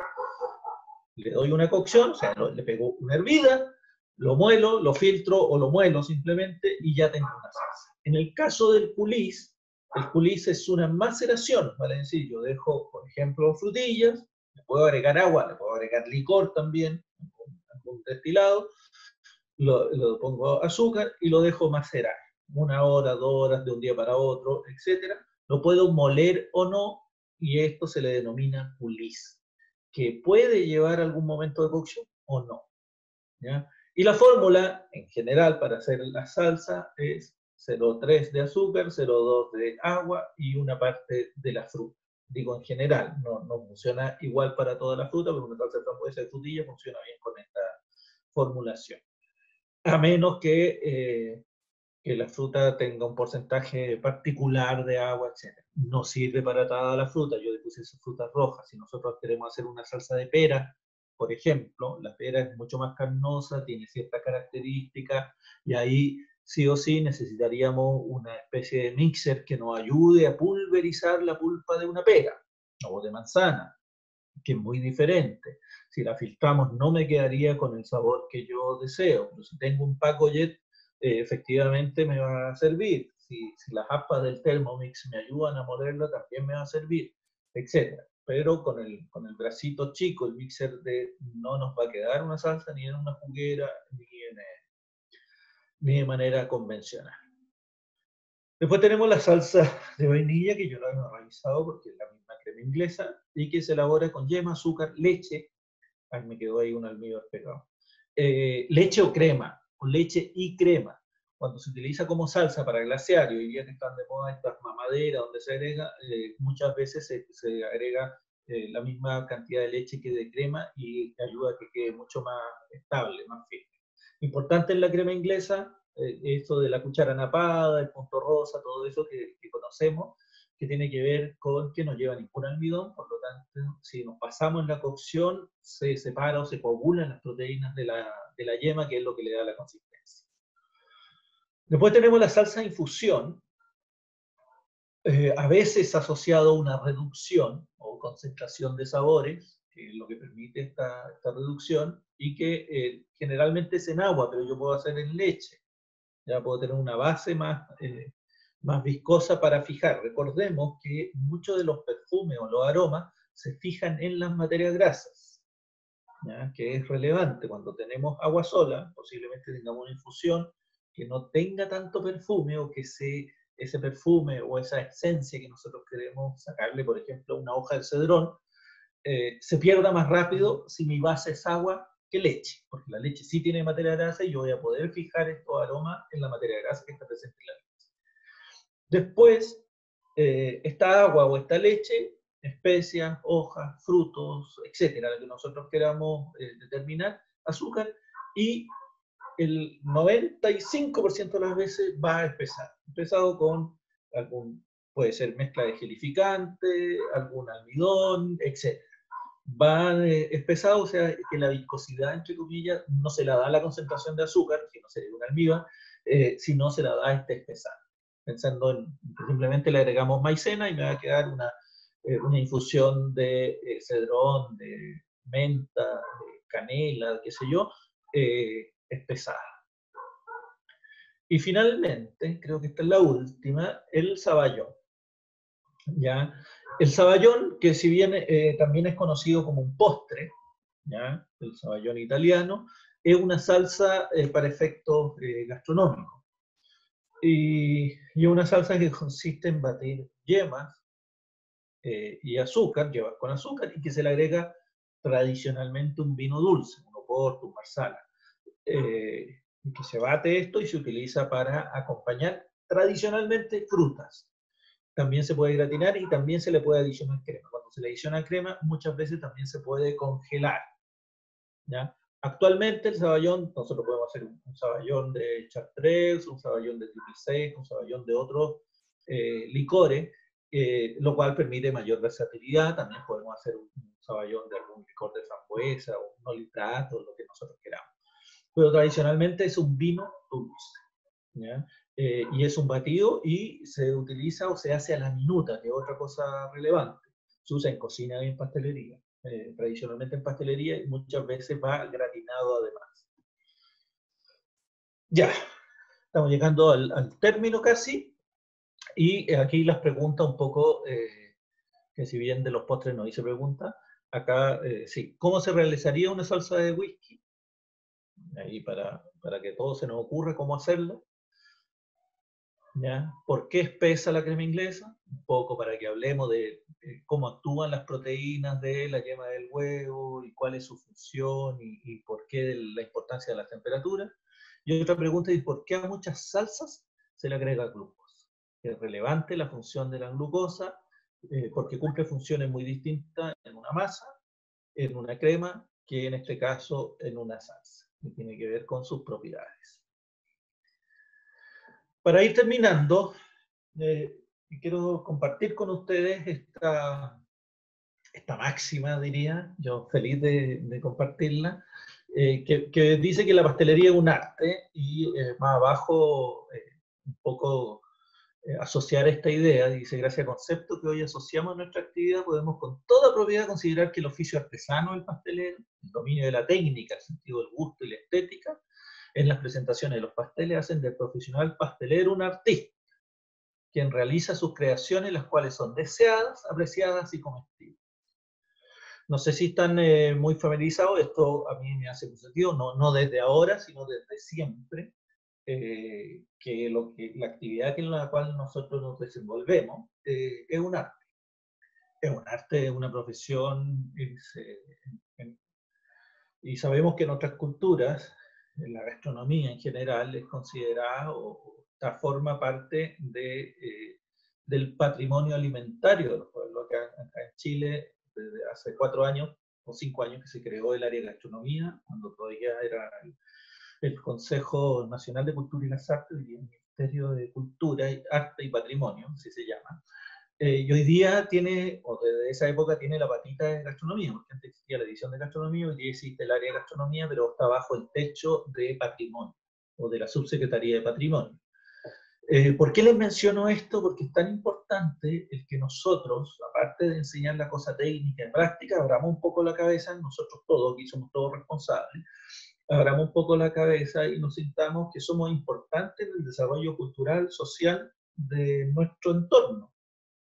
le doy una cocción, o sea, le pego una hervida, lo muelo, lo filtro o lo muelo simplemente y ya tengo una salsa. En el caso del coulis, El coulis es una maceración, vale decir, yo dejo, por ejemplo, frutillas, le puedo agregar agua, le puedo agregar licor también, algún destilado, lo, lo pongo azúcar y lo dejo macerar, una hora, dos horas, de un día para otro, etcétera. Lo puedo moler o no, y esto se le denomina coulis, que puede llevar algún momento de cocción o no, ¿ya? Y la fórmula, en general, para hacer la salsa es cero coma tres de azúcar, cero coma dos de agua y una parte de la fruta. Digo en general, no, no funciona igual para toda la fruta, pero una salsa de frambuesa de frutilla funciona bien con esta formulación. A menos que, eh, que la fruta tenga un porcentaje particular de agua, etcétera. No sirve para toda la fruta, yo le puse esas frutas rojas. Si nosotros queremos hacer una salsa de pera, por ejemplo, la pera es mucho más carnosa, tiene ciertas características, y ahí sí o sí necesitaríamos una especie de mixer que nos ayude a pulverizar la pulpa de una pera, o de manzana, que es muy diferente. Si la filtramos no me quedaría con el sabor que yo deseo, pero si tengo un Pacojet, eh, efectivamente me va a servir. Si, si las aspas del Thermomix me ayudan a molerla, también me va a servir, etcétera. Pero con el, con el bracito chico, el mixer de, no nos va a quedar una salsa ni en una juguera, ni, en, eh, ni de manera convencional. Después tenemos la salsa de vainilla, que yo la he realizado porque es la misma crema inglesa, y que se elabora con yema, azúcar, leche. Ay, me quedó ahí un almíbar pegado. Eh, leche o crema, o leche y crema. Cuando se utiliza como salsa para glasear, y hoy día que están de moda estas mamaderas donde se agrega, eh, muchas veces se, se agrega eh, la misma cantidad de leche que de crema y ayuda a que quede mucho más estable, más firme. Importante en la crema inglesa, eh, esto de la cuchara napada, el punto rosa, todo eso que, que conocemos, que tiene que ver con que no lleva ningún almidón, por lo tanto, si nos pasamos en la cocción, se separa o se coagulan las proteínas de la, de la yema, que es lo que le da la consistencia. Después tenemos la salsa infusión, eh, a veces asociado a una reducción o concentración de sabores, que es lo que permite esta, esta reducción, y que eh, generalmente es en agua, pero yo puedo hacer en leche. Ya puedo tener una base más, eh, más viscosa para fijar. Recordemos que muchos de los perfumes o los aromas se fijan en las materias grasas, ¿ya? Que es relevante. Cuando tenemos agua sola, posiblemente tengamos una infusión que no tenga tanto perfume, o que se, ese perfume o esa esencia que nosotros queremos sacarle, por ejemplo, una hoja de cedrón, eh, se pierda más rápido si mi base es agua que leche, porque la leche sí tiene materia grasa y yo voy a poder fijar estos aromas en la materia grasa que está presente en la leche. Después, eh, esta agua o esta leche, especias, hojas, frutos, etcétera, lo que nosotros queramos eh, determinar, azúcar, y el noventa y cinco por ciento de las veces va a espesar, empezado con algún, puede ser mezcla de gelificante, algún almidón, etcétera. Va eh, espesado, o sea, que la viscosidad, entre comillas, no se la da la concentración de azúcar, que no sería un almíbar, eh, sino se la da este espesar. Pensando en que simplemente le agregamos maicena y me va a quedar una, eh, una infusión de eh, cedrón, de menta, de canela, qué sé yo, eh, espesada. Y finalmente, creo que esta es la última, el saballón. ¿Ya? El saballón, que si bien eh, también es conocido como un postre, ¿ya? El saballón italiano, es una salsa eh, para efectos eh, gastronómicos. Y, y una salsa que consiste en batir yemas eh, y azúcar, llevar con azúcar, y que se le agrega tradicionalmente un vino dulce, un oporto, un marsala. Eh, y que se bate esto y se utiliza para acompañar tradicionalmente frutas. También se puede gratinar y también se le puede adicionar crema. Cuando se le adiciona crema, muchas veces también se puede congelar, ¿ya? Actualmente el saballón, nosotros podemos hacer un, un saballón de chartreuse, un saballón de triple sec, un saballón de otros eh, licores, eh, lo cual permite mayor versatilidad. También podemos hacer un, un saballón de algún licor de frambuesa o un olitrato, lo que nosotros queramos. Pero tradicionalmente es un vino dulce, ¿ya? Eh, y es un batido y se utiliza o se hace a la minuta, que es otra cosa relevante. Se usa en cocina y en pastelería. Eh, tradicionalmente en pastelería, y muchas veces va gratinado además. Ya, estamos llegando al, al término casi. Y aquí las preguntas un poco, eh, que si bien de los postres no hice pregunta, acá eh, sí, ¿cómo se realizaría una salsa de whisky? Ahí para, para que todo se nos ocurra cómo hacerlo. ¿Ya? ¿Por qué espesa la crema inglesa? Un poco para que hablemos de eh, cómo actúan las proteínas de la yema del huevo y cuál es su función y, y por qué la importancia de las temperaturas. Y otra pregunta es ¿por qué a muchas salsas se le agrega glucosa? Es relevante la función de la glucosa eh, porque cumple funciones muy distintas en una masa, en una crema, que en este caso en una salsa. Y tiene que ver con sus propiedades. Para ir terminando, eh, quiero compartir con ustedes esta, esta máxima, diría, yo feliz de, de compartirla, eh, que, que dice que la pastelería es un arte y eh, más abajo eh, un poco eh, asociar esta idea, dice, gracias al concepto que hoy asociamos a nuestra actividad, podemos con toda propiedad considerar que el oficio artesano del pastelero, el dominio de la técnica, el sentido del gusto y la estética, en las presentaciones de los pasteles hacen del profesional pastelero un artista, quien realiza sus creaciones, las cuales son deseadas, apreciadas y comestibles. No sé si están eh, muy familiarizados, esto a mí me hace mucho sentido, no, no desde ahora, sino desde siempre, eh, que, lo que la actividad en la cual nosotros nos desenvolvemos eh, es un arte. Es un arte, es una profesión, es, eh, en, y sabemos que en otras culturas, en la gastronomía en general es considerada o, o forma parte de, eh, del patrimonio alimentario de los pueblos. Acá, acá en Chile, desde hace cuatro años o cinco años que se creó el área de gastronomía, cuando todavía era el, el Consejo Nacional de Cultura y las Artes, y el Ministerio de Cultura, Arte y Patrimonio, así se llama. Eh, y hoy día tiene, o desde esa época tiene la patita de gastronomía, porque antes existía la división de gastronomía, hoy día existe el área de gastronomía, pero está bajo el techo de patrimonio, o de la subsecretaría de patrimonio. Eh, ¿Por qué les menciono esto? Porque es tan importante el que nosotros, aparte de enseñar la cosa técnica y práctica, abramos un poco la cabeza, nosotros todos, aquí somos todos responsables, abramos un poco la cabeza y nos sintamos que somos importantes en el desarrollo cultural, social de nuestro entorno.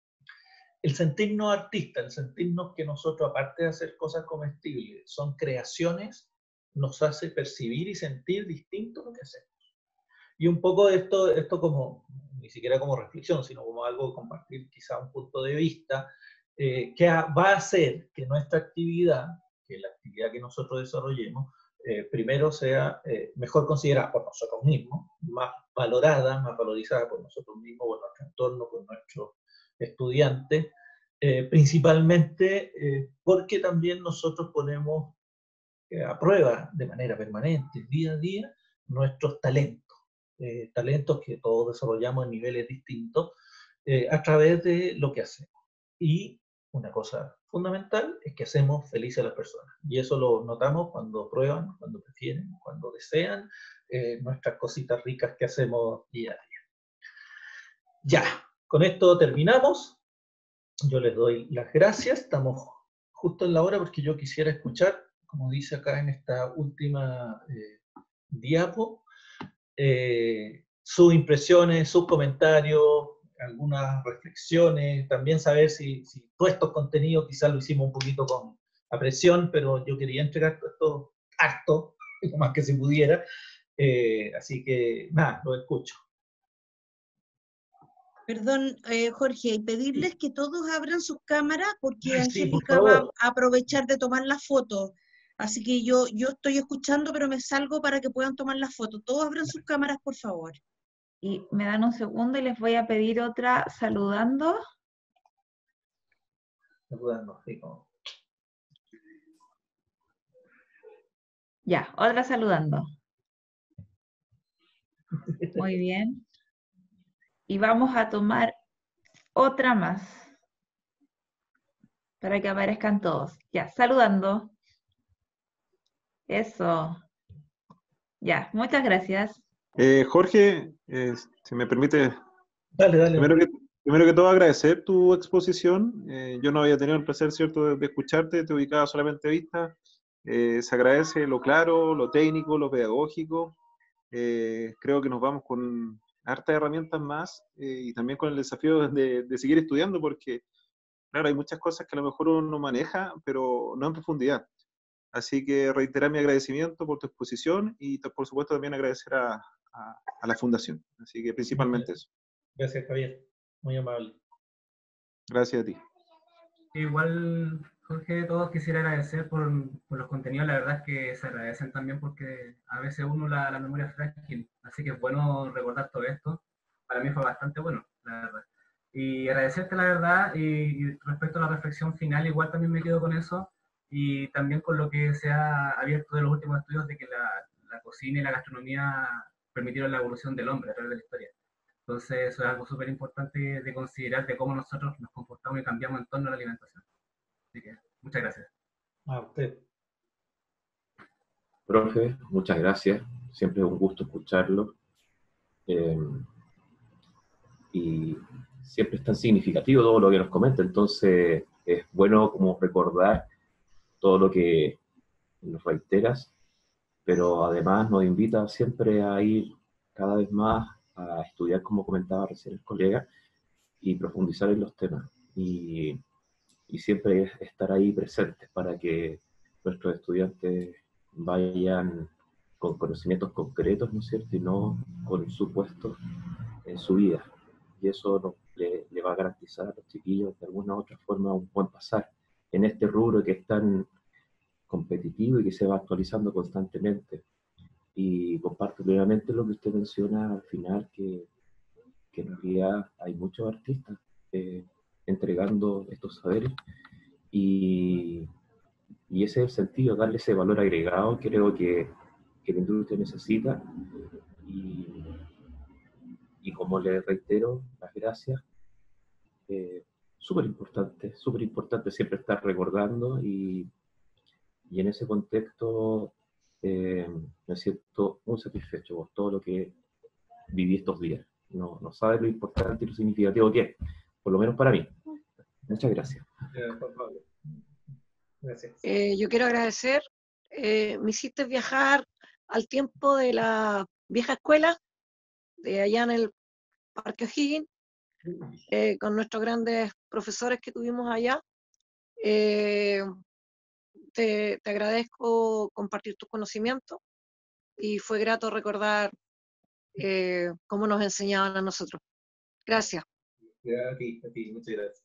El sentirnos artistas, el sentirnos que nosotros, aparte de hacer cosas comestibles, son creaciones, nos hace percibir y sentir distinto lo que hacemos. Y un poco de esto, esto como, ni siquiera como reflexión, sino como algo, compartir quizá un punto de vista, eh, que va a hacer que nuestra actividad, que la actividad que nosotros desarrollemos, eh, primero sea eh, mejor considerada por nosotros mismos, más valorada, más valorizada por nosotros mismos, por nuestro entorno, por nuestros estudiantes, eh, principalmente eh, porque también nosotros ponemos eh, a prueba de manera permanente, día a día, nuestros talentos. Eh, talentos que todos desarrollamos en niveles distintos eh, a través de lo que hacemos. Y una cosa fundamental es que hacemos felices a las personas. Y eso lo notamos cuando prueban, cuando prefieren, cuando desean eh, nuestras cositas ricas que hacemos día a día. Ya, con esto terminamos. Yo les doy las gracias. Estamos justo en la hora porque yo quisiera escuchar, como dice acá en esta última eh, diapo, Eh, sus impresiones, sus comentarios, algunas reflexiones, también saber si, si todos estos contenidos quizás lo hicimos un poquito con a presión, pero yo quería entregar esto harto, lo más que se pudiera, eh, así que nada, lo escucho. Perdón, eh, Jorge, y pedirles que todos abran sus cámaras porque Sí, Angélica va a aprovechar de tomar las fotos. Así que yo, yo estoy escuchando, pero me salgo para que puedan tomar las fotos. Todos abran sus cámaras, por favor. Y me dan un segundo y les voy a pedir otra saludando. Saludando, sí, como... Ya, otra saludando. Muy bien. Y vamos a tomar otra más para que aparezcan todos. Ya, saludando. Eso. Ya, muchas gracias. Eh, Jorge, eh, si me permite, dale, dale. Primero, que, primero que todo agradecer tu exposición. Eh, yo no había tenido el placer, ¿cierto?, de, de escucharte, te ubicaba solamente vista. Eh, se agradece lo claro, lo técnico, lo pedagógico. Eh, creo que nos vamos con hartas herramientas más eh, y también con el desafío de, de seguir estudiando, porque, claro, hay muchas cosas que a lo mejor uno no maneja, pero no en profundidad. Así que reiterar mi agradecimiento por tu exposición y, por supuesto, también agradecer a, a, a la Fundación. Así que principalmente eso. Gracias, Javier. Muy amable. Gracias a ti. Igual, Jorge, todos quisiera agradecer por, por los contenidos. La verdad es que se agradecen también porque a veces uno la, la memoria es frágil. Así que es bueno recordar todo esto. Para mí fue bastante bueno, la verdad. Y agradecerte la verdad, y, y respecto a la reflexión final, igual también me quedo con eso, y también con lo que se ha abierto de los últimos estudios de que la, la cocina y la gastronomía permitieron la evolución del hombre a través de la historia. Entonces eso es algo súper importante de considerar, de cómo nosotros nos comportamos y cambiamos en torno a la alimentación. Así que, muchas gracias. A usted. Profe, muchas gracias. Siempre es un gusto escucharlo. Eh, y siempre es tan significativo todo lo que nos comenta, entonces es bueno como recordar todo lo que nos reiteras, pero además nos invita siempre a ir cada vez más a estudiar, como comentaba recién el colega, y profundizar en los temas, y, y siempre estar ahí presentes para que nuestros estudiantes vayan con conocimientos concretos, ¿no es cierto?, y no con supuestos en su vida. Y eso nos, le, le va a garantizar a los chiquillos de alguna u otra forma un buen pasar en este rubro que es tan competitivo y que se va actualizando constantemente. Y comparto plenamente lo que usted menciona al final, que, que en realidad hay muchos artistas eh, entregando estos saberes, y, y ese es el sentido, darle ese valor agregado, creo que, que la industria necesita. Y, y como le reitero, las gracias. Eh, súper importante, súper importante siempre estar recordando, y, y en ese contexto eh, me siento muy satisfecho por todo lo que viví estos días. No, no sabe lo importante y lo significativo que es, por lo menos para mí. Muchas gracias. Gracias. Eh, yo quiero agradecer, eh, me hiciste viajar al tiempo de la vieja escuela, de allá en el Parque O'Higgins, eh, con nuestros grandes profesores que tuvimos allá. Eh, te, te agradezco compartir tus conocimientos y fue grato recordar eh, cómo nos enseñaban a nosotros. Gracias. A ti, a ti, muchas gracias.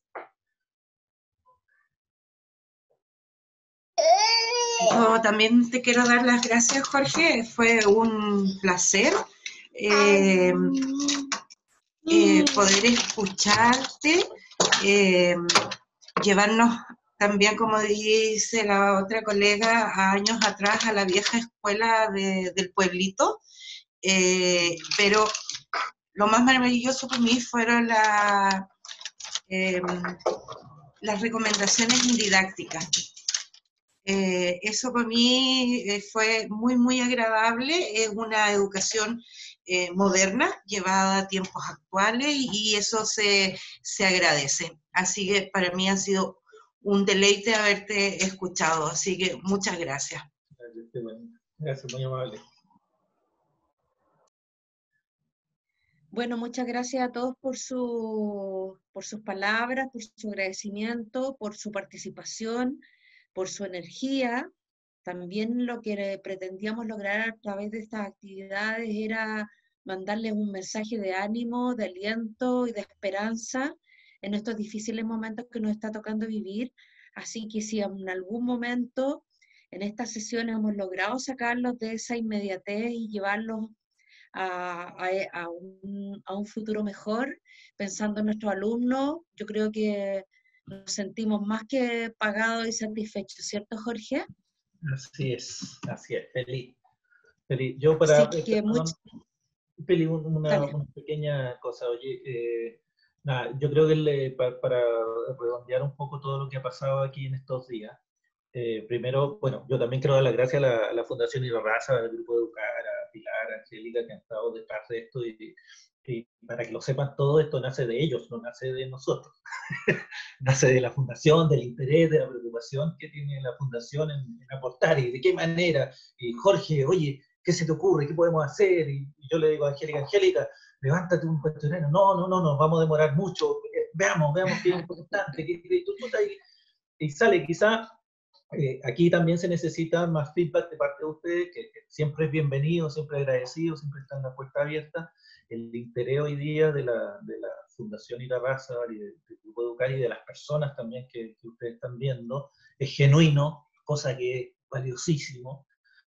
Yo también te quiero dar las gracias, Jorge. Fue un placer eh, eh, poder escucharte, eh, llevarnos también, como dice la otra colega, a años atrás a la vieja escuela de, del pueblito. Eh, pero lo más maravilloso para mí fueron la, eh, las recomendaciones didácticas. Eh, eso para mí eh, fue muy, muy agradable. Es una educación eh, moderna, llevada a tiempos actuales, y eso se, se agradece. Así que para mí ha sido un deleite haberte escuchado. Así que muchas gracias. Gracias, muy amable. Bueno, muchas gracias a todos por, su, por sus palabras, por su agradecimiento, por su participación, por su energía. También lo que pretendíamos lograr a través de estas actividades era mandarles un mensaje de ánimo, de aliento y de esperanza en estos difíciles momentos que nos está tocando vivir. Así que si en algún momento en esta sesión hemos logrado sacarlos de esa inmediatez y llevarlos a, a, a, un, a un futuro mejor, pensando en nuestros alumnos, yo creo que nos sentimos más que pagados y satisfechos, ¿cierto, Jorge? Así es, así es, feliz. feliz. Yo para... Así que mucho... Feliz, una, una pequeña cosa, oye, eh, nada, yo creo que le, para, para redondear un poco todo lo que ha pasado aquí en estos días, eh, primero, bueno, yo también quiero dar las gracias a la, a la Fundación Irarrázaval, al Grupo Educar, a Pilar, a Angélica, que han estado detrás de esto, y, y para que lo sepan, todo esto nace de ellos, no nace de nosotros. Nace de la Fundación, del interés, de la preocupación que tiene la Fundación en, en aportar, y de qué manera. Y Jorge, oye, ¿qué se te ocurre? ¿Qué podemos hacer? Y, y yo le digo a Angélica, Angélica, levántate un cuestionario, no, no, no, nos vamos a demorar mucho, veamos, veamos qué es importante, qué, qué, tú, tú, y, y sale, quizá eh, aquí también se necesita más feedback de parte de ustedes, que, que siempre es bienvenido, siempre agradecido, siempre están la puerta abierta. El interés hoy día de la, de la Fundación Irarrázaval y del de Grupo Educar y de las personas también que, que ustedes están viendo es genuino, cosa que es valiosísimo.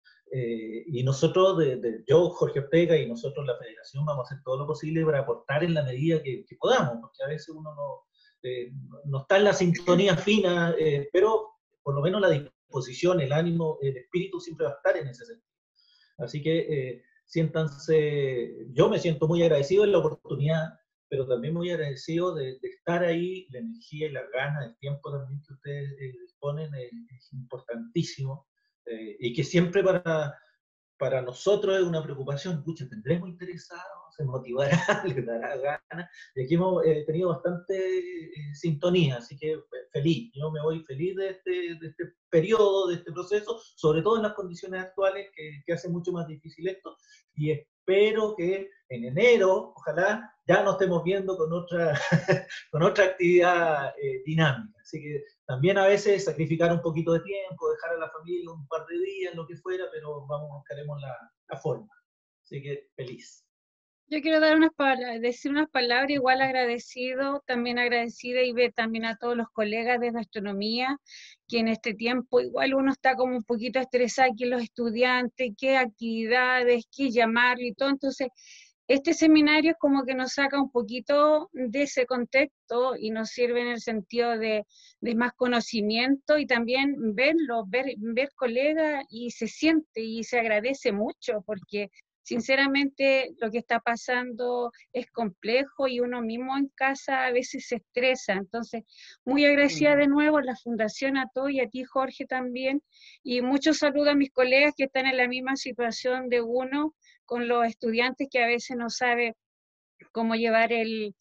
Eh, y nosotros, de, de, yo, Jorge Ortega, y nosotros, la Federación, vamos a hacer todo lo posible para aportar en la medida que, que podamos, porque a veces uno no, eh, no está en la sintonía fina, eh, pero por lo menos la disposición, el ánimo, el espíritu siempre va a estar en ese sentido. Así que eh, siéntanse, yo me siento muy agradecido de la oportunidad, pero también muy agradecido de, de estar ahí, la energía y las ganas, el tiempo también que ustedes eh, disponen es, es importantísimo. Eh, y que siempre para, para nosotros es una preocupación, escucha, ¿tendremos interesados? ¿Se motivará? ¿Les dará ganas? Y aquí hemos eh, tenido bastante eh, sintonía, así que feliz, yo me voy feliz de este, de este periodo, de este proceso, sobre todo en las condiciones actuales que, que hace mucho más difícil esto, y espero que en enero, ojalá, ya nos estemos viendo con otra, con otra actividad eh, dinámica. Así que también a veces sacrificar un poquito de tiempo, dejar a la familia un par de días, lo que fuera, pero vamos, buscaremos la, la forma. Así que feliz. Yo quiero dar unas palabras, decir unas palabras, igual agradecido, también agradecida y ver también a todos los colegas de gastronomía, que en este tiempo igual uno está como un poquito estresado, que los estudiantes, qué actividades, qué llamar y todo, entonces este seminario es como que nos saca un poquito de ese contexto y nos sirve en el sentido de, de más conocimiento y también verlo, ver, ver colegas y se siente y se agradece mucho porque sinceramente lo que está pasando es complejo y uno mismo en casa a veces se estresa, entonces muy agradecida de nuevo a la Fundación, a todo y a ti Jorge también, y muchos saludos a mis colegas que están en la misma situación de uno, con los estudiantes que a veces no saben cómo llevar el,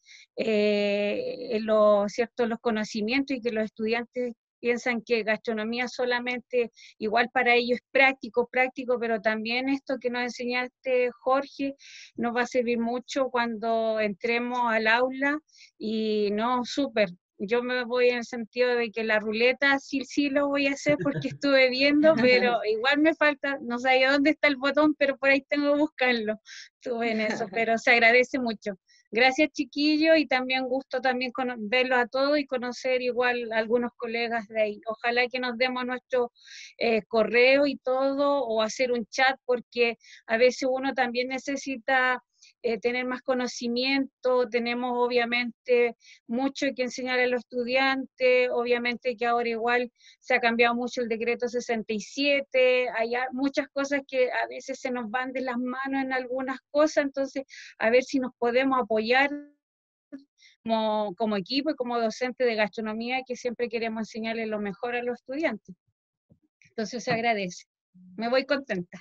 eh, lo, ¿cierto? los conocimientos y que los estudiantes piensan que gastronomía solamente, igual para ellos es práctico, práctico, pero también esto que nos enseñaste, Jorge, nos va a servir mucho cuando entremos al aula y no, súper. Yo me voy en el sentido de que la ruleta sí, sí lo voy a hacer porque estuve viendo, pero igual me falta, no sé dónde está el botón, pero por ahí tengo que buscarlo. Estuve en eso, pero se agradece mucho. Gracias, chiquillos, y también gusto también verlos a todos y conocer igual a algunos colegas de ahí. Ojalá que nos demos nuestro eh, correo y todo, o hacer un chat, porque a veces uno también necesita eh, tener más conocimiento, tenemos obviamente mucho que enseñar a los estudiantes, obviamente que ahora igual se ha cambiado mucho el decreto sesenta y siete, hay muchas cosas que a veces se nos van de las manos en algunas cosas, entonces a ver si nos podemos apoyar como, como equipo y como docente de gastronomía, que siempre queremos enseñarle lo mejor a los estudiantes. Entonces se agradece. Me voy contenta.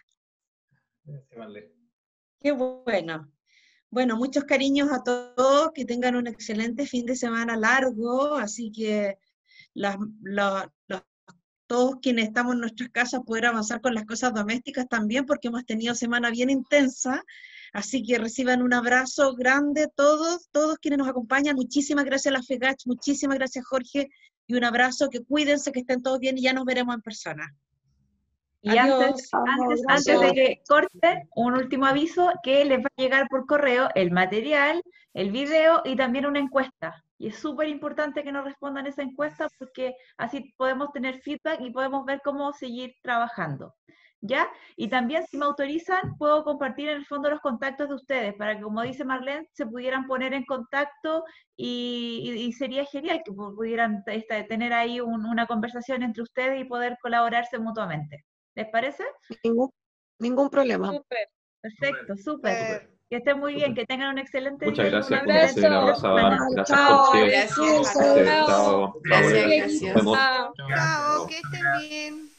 Qué bueno. Bueno, muchos cariños a todos, que tengan un excelente fin de semana largo, así que las, la, la, todos quienes estamos en nuestras casas poder avanzar con las cosas domésticas también, porque hemos tenido semana bien intensa, así que reciban un abrazo grande todos, todos quienes nos acompañan. Muchísimas gracias a la FEGACH, muchísimas gracias Jorge, y un abrazo, que cuídense, que estén todos bien y ya nos veremos en persona. Y antes, antes, antes de que corten, un último aviso, que les va a llegar por correo el material, el video y también una encuesta. Y es súper importante que nos respondan esa encuesta porque así podemos tener feedback y podemos ver cómo seguir trabajando. ¿Ya? Y también, si me autorizan, puedo compartir en el fondo los contactos de ustedes para que, como dice Marlene, se pudieran poner en contacto y, y, y sería genial que pudieran este, tener ahí un, una conversación entre ustedes y poder colaborarse mutuamente. ¿Les parece? Ningún, ningún problema. Súper. Perfecto, súper. Que estén muy bien, que tengan un excelente Muchas día. gracias, Un abrazo. Gracias, Chao. Jorge. Gracias. Chao. Chao. Chao. Gracias, gracias. Nos vemos. Chao. Chao, que estén bien.